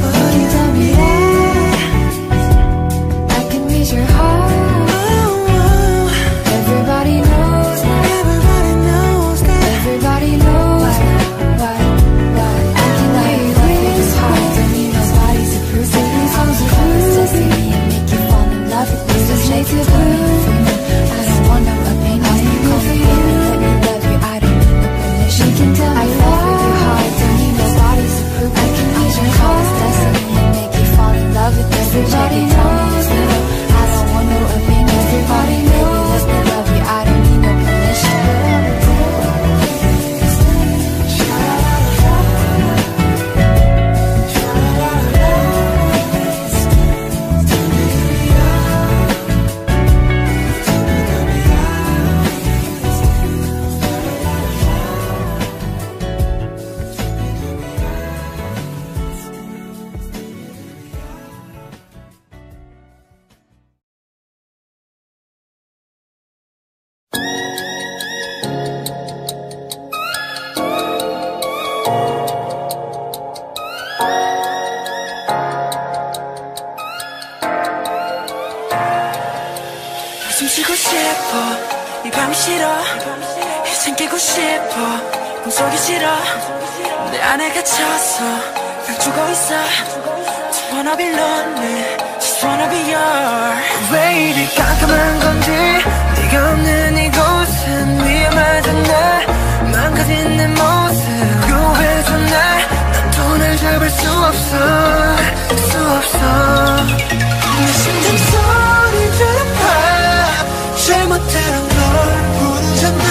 버리고 싶어 꿈속이 싫어 내 안에 갇혀서 날 죽어 있어 Just wanna be lonely Just wanna be yours 왜 이리 깜깜한 건지 네가 없는 이곳은 위험하잖아 망가진 내 모습 요해서 날 난 돈을 잡을 수 없어 수 없어 내 심장 소리 들어봐 잘못대로 널 부르잖아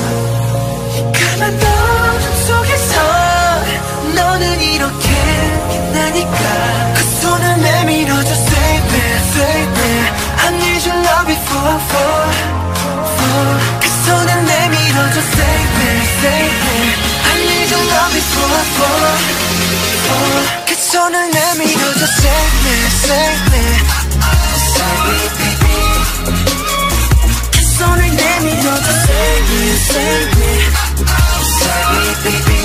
가만 어둠 속에서 너는 이렇게 빛나니까 그 손을 내밀어줘 Save me, save me I need your love before I fall, fall 그 손을 내밀어줘 Save me, save me I need your love before I fall, fall 그 손을 내밀어줘 Save me, save me Save me, baby 그 손을 내밀어줘 Save me, save me Save me, baby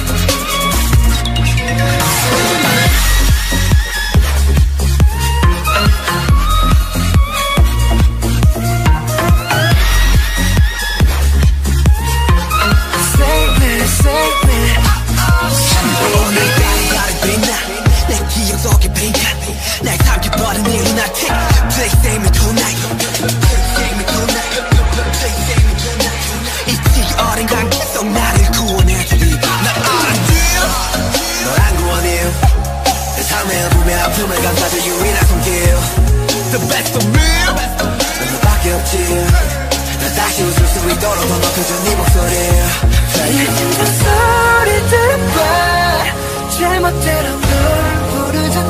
날 삼켜버린 lunatic Please save me tonight Please save me tonight Please save me tonight 잊지 어린 관계 속 나를 구원해주리 난 알았지요 널 안 구원해 내 삶의 어둠에 아픔을 감싸줄 유일한 손길 The best of me 넌 너밖에 없지 난 다시 웃을 수 있도록 더 높여준 네 목소리 내 심장 소리 들어봐 잘못대로 널 부르잖아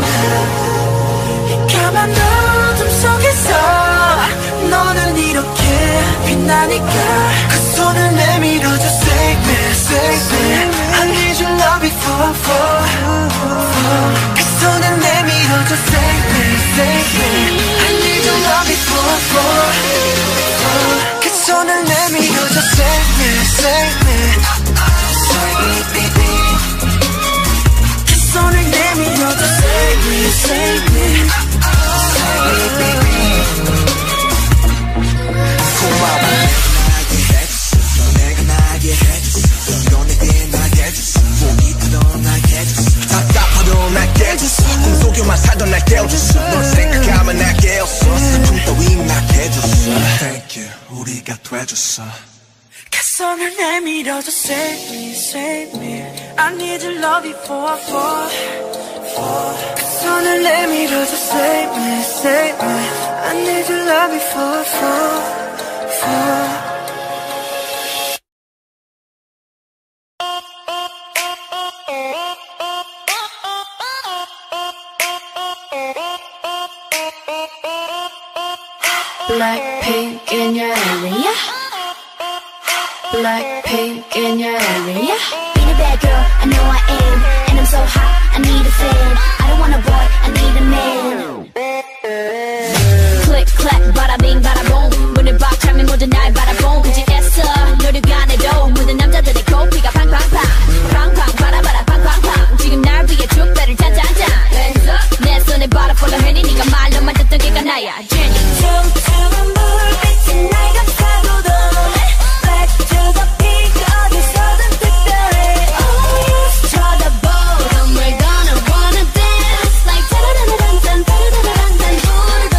가만 어둠 속에서 너는 이렇게 빛나니까 그 손을 내밀어줘 Save me, save me I need your love before I fall, fall 그 손을 내밀어줘 Save me, save me I need your love before I fall, fall 그 손을 내밀어줘 Save me, save me Save me, baby 그 손을 내밀어줘 Save me, save me 고마워 나게 해줬어 내가 나게 해줬어 이런 내게 나게 해줬어 목이 타도 나게 해줬어 답답하도 나게 해줬어 꿈속에만 살던 날 깨워줬어 널 생각하면 나게 깨웠어 슬픔 따윈 나게 해줬어 Thank you 우리가 돼줬어 그 손을 내밀어줘 Save me, save me I need your love before I fall 그 손을 내밀어줘 Save me, save me I need your love before I fall, fall Blackpink in your area Blackpink in your area Being a bad girl, I know I am And I'm so hot, I need a fan I don't want a boy, I need a man Click clack bada bing bada boom 문을 박차면 모두 날 바라본 굳이했어 노력 안 해도 모든 남자들의 코피가 팡팡팡 팡팡 바라바라 팡팡팡 지금 날 위해 축배를 짠짠짠 내 손에 바라 follow 해니 네가 말로만 듣던 걔가 나야 Jenny tumtum한 불빛이 날 감싸고도 Back to the peak 어디서든 특별해 Oh 쳐다보던 we're gonna wanna dance like 따라라란딴 따라라란딴 오늘도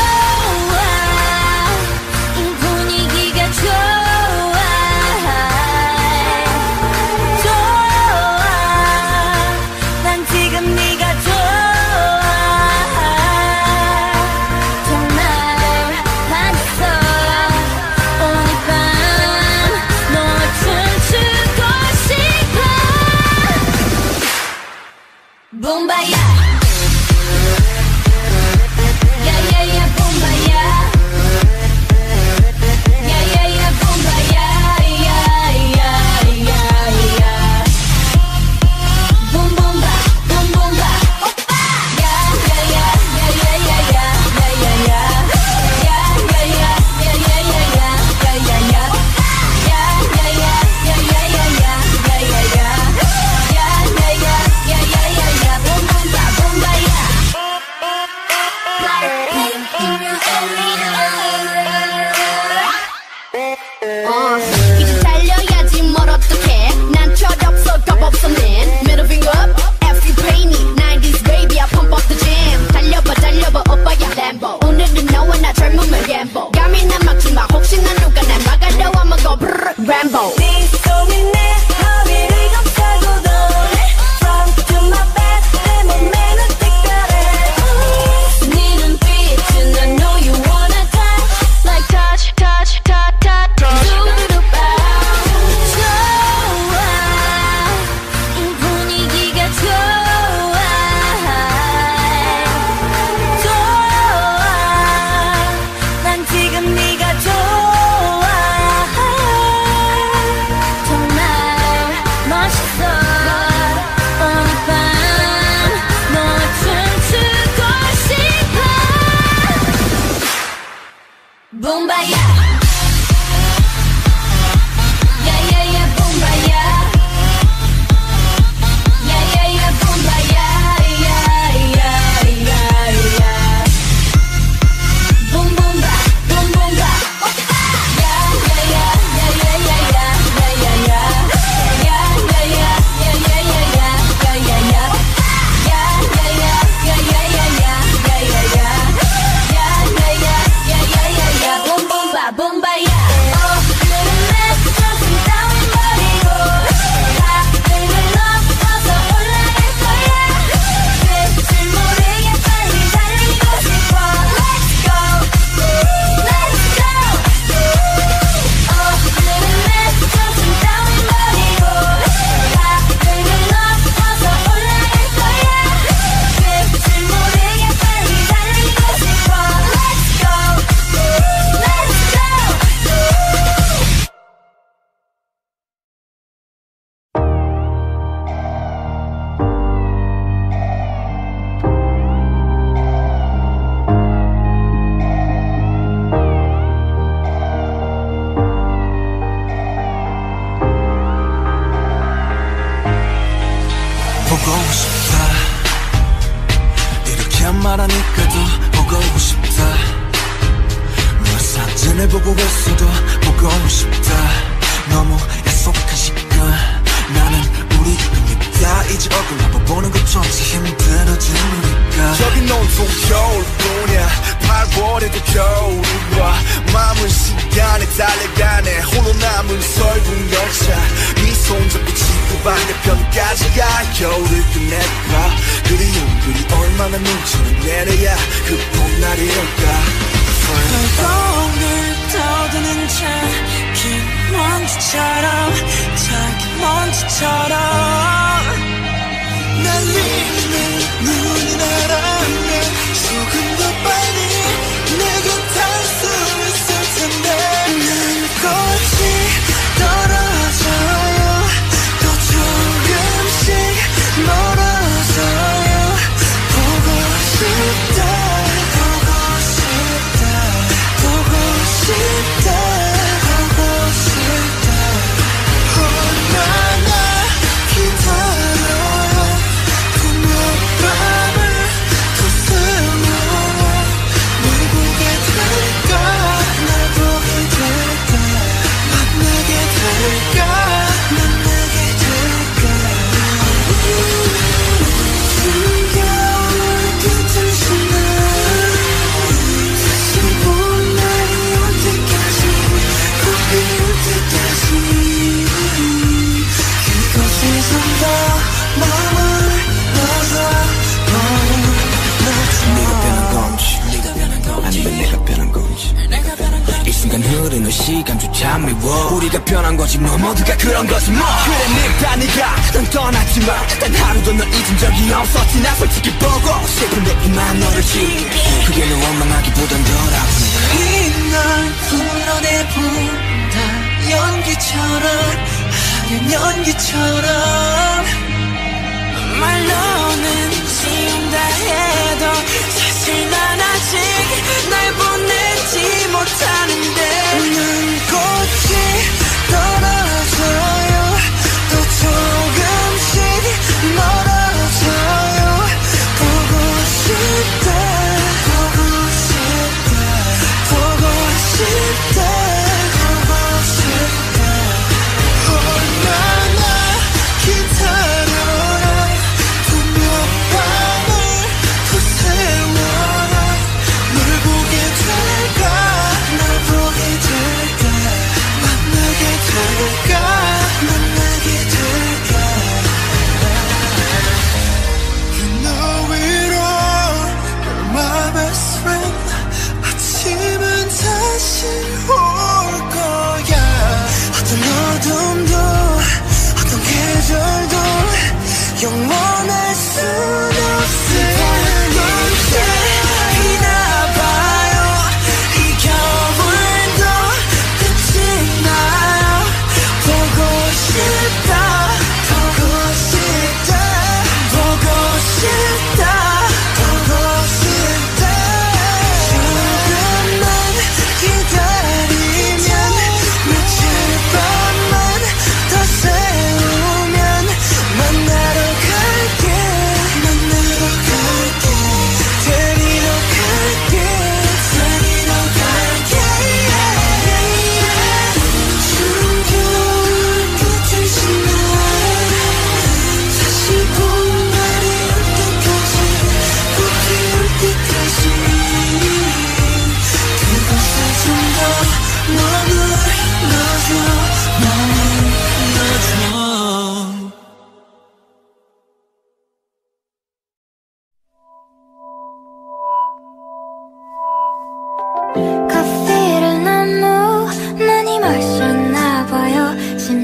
좋아 이 분위기가 좋아 말하니까도 보고 싶다. 너 사진을 보고 있어도 보고 싶다. 너무 약속한 시간 나는 우리 꿈이다. 이제 얼굴 한번 보는 것조차 힘들어진 우리가. 저기 온통 겨울뿐이야. 팔월에도 겨울이 와. 마음은 시간에 달려가네. 홀로 남은 설국 열차. 네 손잡고 지구 반대편까지 가. 겨울을 끝내봐. 그리움들이 얼마나 눈치를 내려야 그 봄날이 올까. 오늘 떠드는 작은 먼지처럼 작은 먼지처럼 날리는 눈이 날아오면 조금 더 빨리 내게 닿을 수 있을 텐데. 난 꽃이 떨어져요. 또 조금씩 멀어져요. 보고 싶다 보고 싶다 보고 싶다 보고 싶다. 얼마나 기다려요. 꿈과 밤을 더 세워요. 널 보게 될까 날 보게 될까 만나게 될까 만나게 될까. 숨겨올 끝을 신나 다시 봄날이 올 때까지 꽃이 올 때까지 그곳에서 더 머물러서 네가 변한 건지 아니면 내가 변한 건지. 이 순간 흐르는 시간조차 미워. 우리가 변한 거지 뭐 모두가 그런 거지 뭐. 그래 네가 네가 난 떠났지만 단 하루도 널 잊은 적이 없었지. 나 솔직히 보고 싶은데 이만 너를 지울게. 그게 너 원망하기보단 덜 아프네. 이날 불러내본다 연기처럼 하얀 연기처럼. 말로는 지운다 해도 사실 난 아직 날 보내지 못하는데. 난 꽃이 떨어져요. 또 조금씩 멀어져요. 보고 싶다 보고 싶다 보고 싶다 보고 싶다. 얼마나 기다려요. 또 몇 밤을 더 세워요. 널 보게 될까 날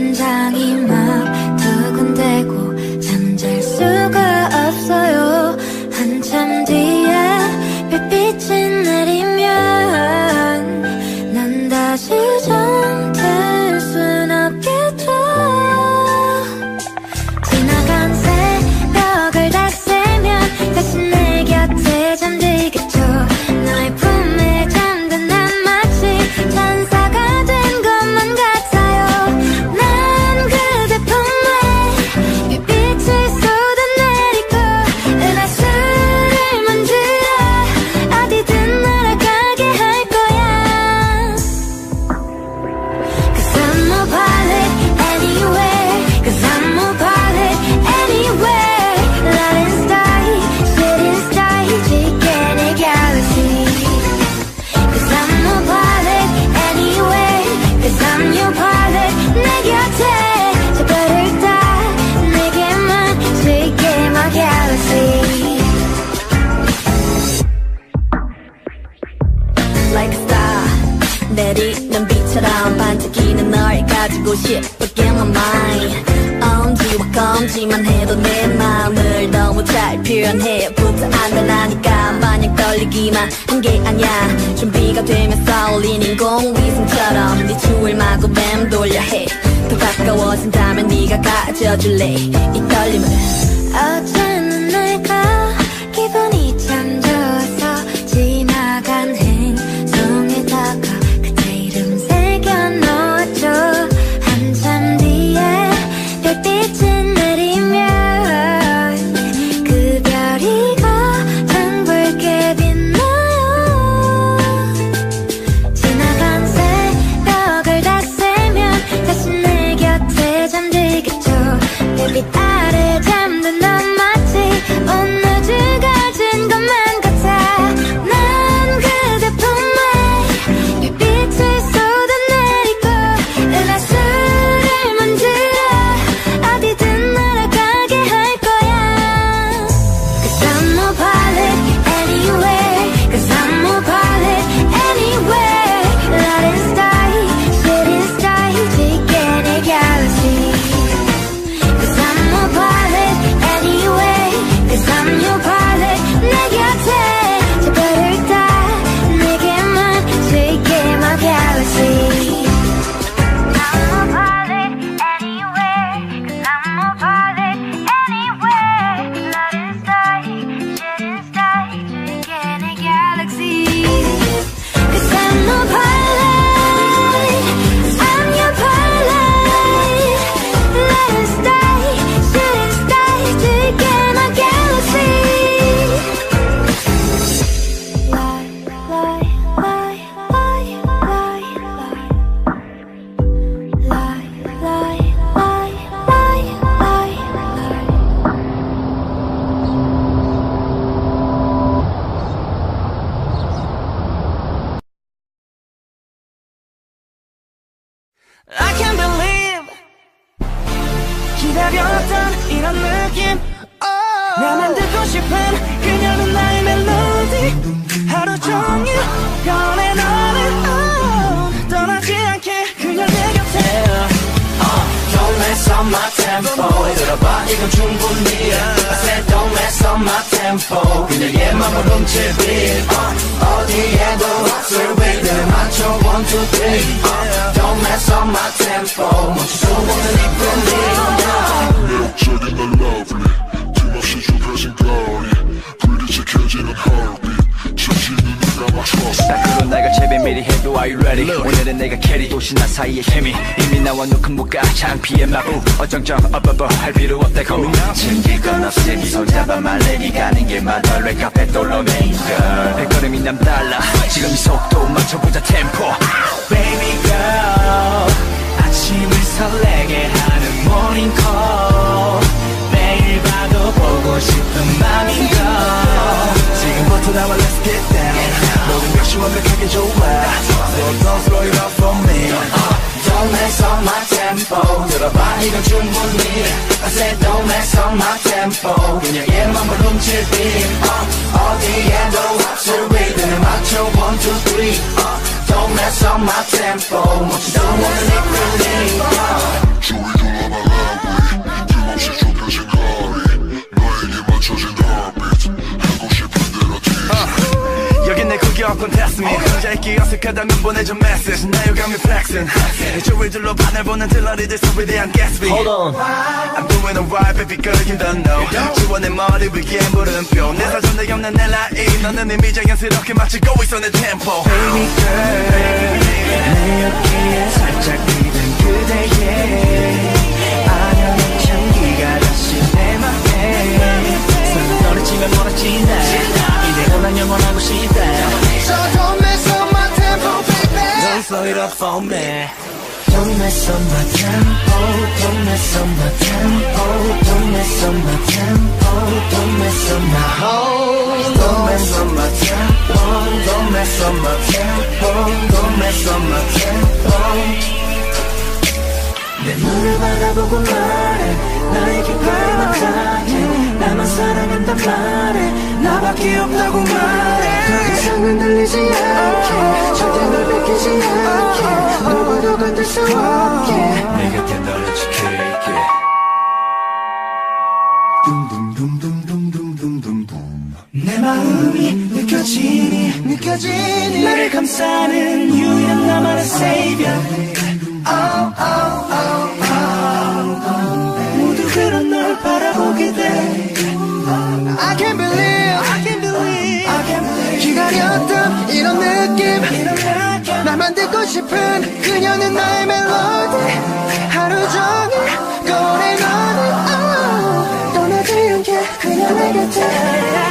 심장이 막 두근대고 잠잘 수가 없어요. 한참 뒤에 별빛이 내리면 난 다시 잠들 순 없겠죠. 지나간 새벽을 다 세면 다시 내 곁에 잠들겠죠. 너의 품에 잠든 난 마치 천사가 된 것만 같아요. 난 그대 품에 별빛을 쏟아내리고 은하수를 만들어 어디든 날아가게 할 거야. Cause I'm a pilot anywhere. Cause I'm a pilot anywhere. Light and star, shooting star, 지게 내 galaxy. Cause I'm a pilot anywhere. Cause I'm your pilot. 내 곁에 저 별을 다 내게만 지게 my galaxy. Like a star 내리는 빛처럼 반짝이는 널 가지고 싶어 get my mind. 엄지와 검지만 해도 내 마음을 너무 잘 표현해 부터 안달나니까 마냥 떨리기만 한 게 아니야. 준비가 되면 쏠린 인공위성처럼 네 추울 마구 맴돌려 해. 더 가까워진다면 네가 가져줄래 이 떨림을. 어제는 내가 기분이 참 좋아서 지나간 행성에다가 그대 이름 새겨놓았죠. 한참 뒤에 별빛이 내리면 그 별이 가장 붉게 빛나요. 지나간 새벽을 다 세면 다시 내 곁에 잠들겠죠. 별빛 아래 잠든 넌 마치 온 우주가 진 것만 같아. 난 그대 품에 별빛을 쏟아내리고 은하수를 만들어 어디든 날아가게 할 거야. Cause I'm a pilot anywhere. Cause I'm a pilot anywhere. Light and star, shooting star, 지게 내 galaxy. Cause I'm a pilot anywhere. Cause I'm your pilot. 내 곁에 저 별을 다 내게만 지게 my galaxy. I'm a pilot anywhere. Cause I'm a pilot anywhere. Light and star, shooting star, 지게 내 galaxy. Cause I'm a pilot. I'm your pilot. Light and star, shooting star, 지게 my galaxy. Lie, lie, lie, lie, lie, lie. Lie, lie, lie, lie, lie, lie. I can't believe 기다렸던 이런 느낌. oh. 나만 듣고 싶은 그녀는 나의 멜로디. 하루 종일 꺼내 너는 oh. 떠나지 않게 그녀 내 곁에. Don't mess up my tempo. 들어봐 이건 충분히. I said don't mess up my tempo. 그녀의 맘을 훔칠 beat. 어디에도 없을 rhythm 맞춰 one two three. Don't mess up my tempo. 멈출 수 없는 이 분위기. 매력적인 널 lovely. 틈없이 좁혀진 거리. 불이 지켜지는 heartbeat. 잠시 눈을 감아 trust. 따끔한 내가 재배 미리 해도 are you ready? 오늘은 내가 캐리 도시 나 사이의 케미. 이미 나와 놓은 목가 창피의 마부. 어정쩡 업업어 할 필요 없다 고민. 챙길 건 없이 네 손잡아 말레니 가는 길마다 레카페 돌로메이커. 백걸음이 남달라 지금 이 속도 맞춰보자 템포. Baby girl 아침을 설레게 하는 morning call. 매일 봐도 보고 싶은 맘인걸. 지금부터 나와 let's get down. 모든 것이 완벽하게 좋아. So don't slow it up for me. don't mess up my tempo 들어봐 이건 충분히 I said don't mess up my tempo 그냥 얘만 훔칠 빈 uh, 어디에도 없을 리듬에 맞춰 one two three uh, don't mess up my tempo 멋지도 않은 이 feeling uh. 저리 돌아봐 틀림없이 좁혀진 거리 너에게 맞춰진 heartbeat 하고 싶은 대로 tease 여긴 내 구격권 test me 혼자 있기 어색하다면 보내줘 message 나 요감이 flexing 저를 둘러 바늘 보는 들러리들 소리에 대한 Gatsby Hold on I'm doing alright baby girl you don't know 지워 내 머리 위에 물음표 내 사전에 없는 내 라인 너는 이미 자연스럽게 맞추고 있어 내 tempo Baby girl 내 어깨에 살짝 기댄 그대의 아련한 향기가 다시 내 맘에 너를 치면 멀어진다 이대로 난 영원하고 싶다 So don't mess up my tempo baby Don't slow it up for me Don't mess up my tempo Don't mess up my tempo Don't mess up my tempo Don't mess up my hold Don't mess up my tempo Don't mess up my tempo Don't mess up my tempo 내 눈을 바라보고 말해 나에게 발맞다해 나만 사랑한단 말해 나밖에 없다고 말해 더 이상은 들리지 않게 절대 널 뺏기지 않게 너보다 건들 수 없게 내 곁에 널 지킬게 내 마음이 느껴지니 느껴지니 나를 감싸는 유일한 나만의 savior oh, oh, oh, oh. 모두 그런 널 바라보게 돼 I can't believe I can't believe I can't believe 기다렸던 이런 느낌 나만 듣고 싶은 그녀는 나의 멜로디 하루 종일 꺼내 너는 oh, 떠나지 않게 그녀 내 곁에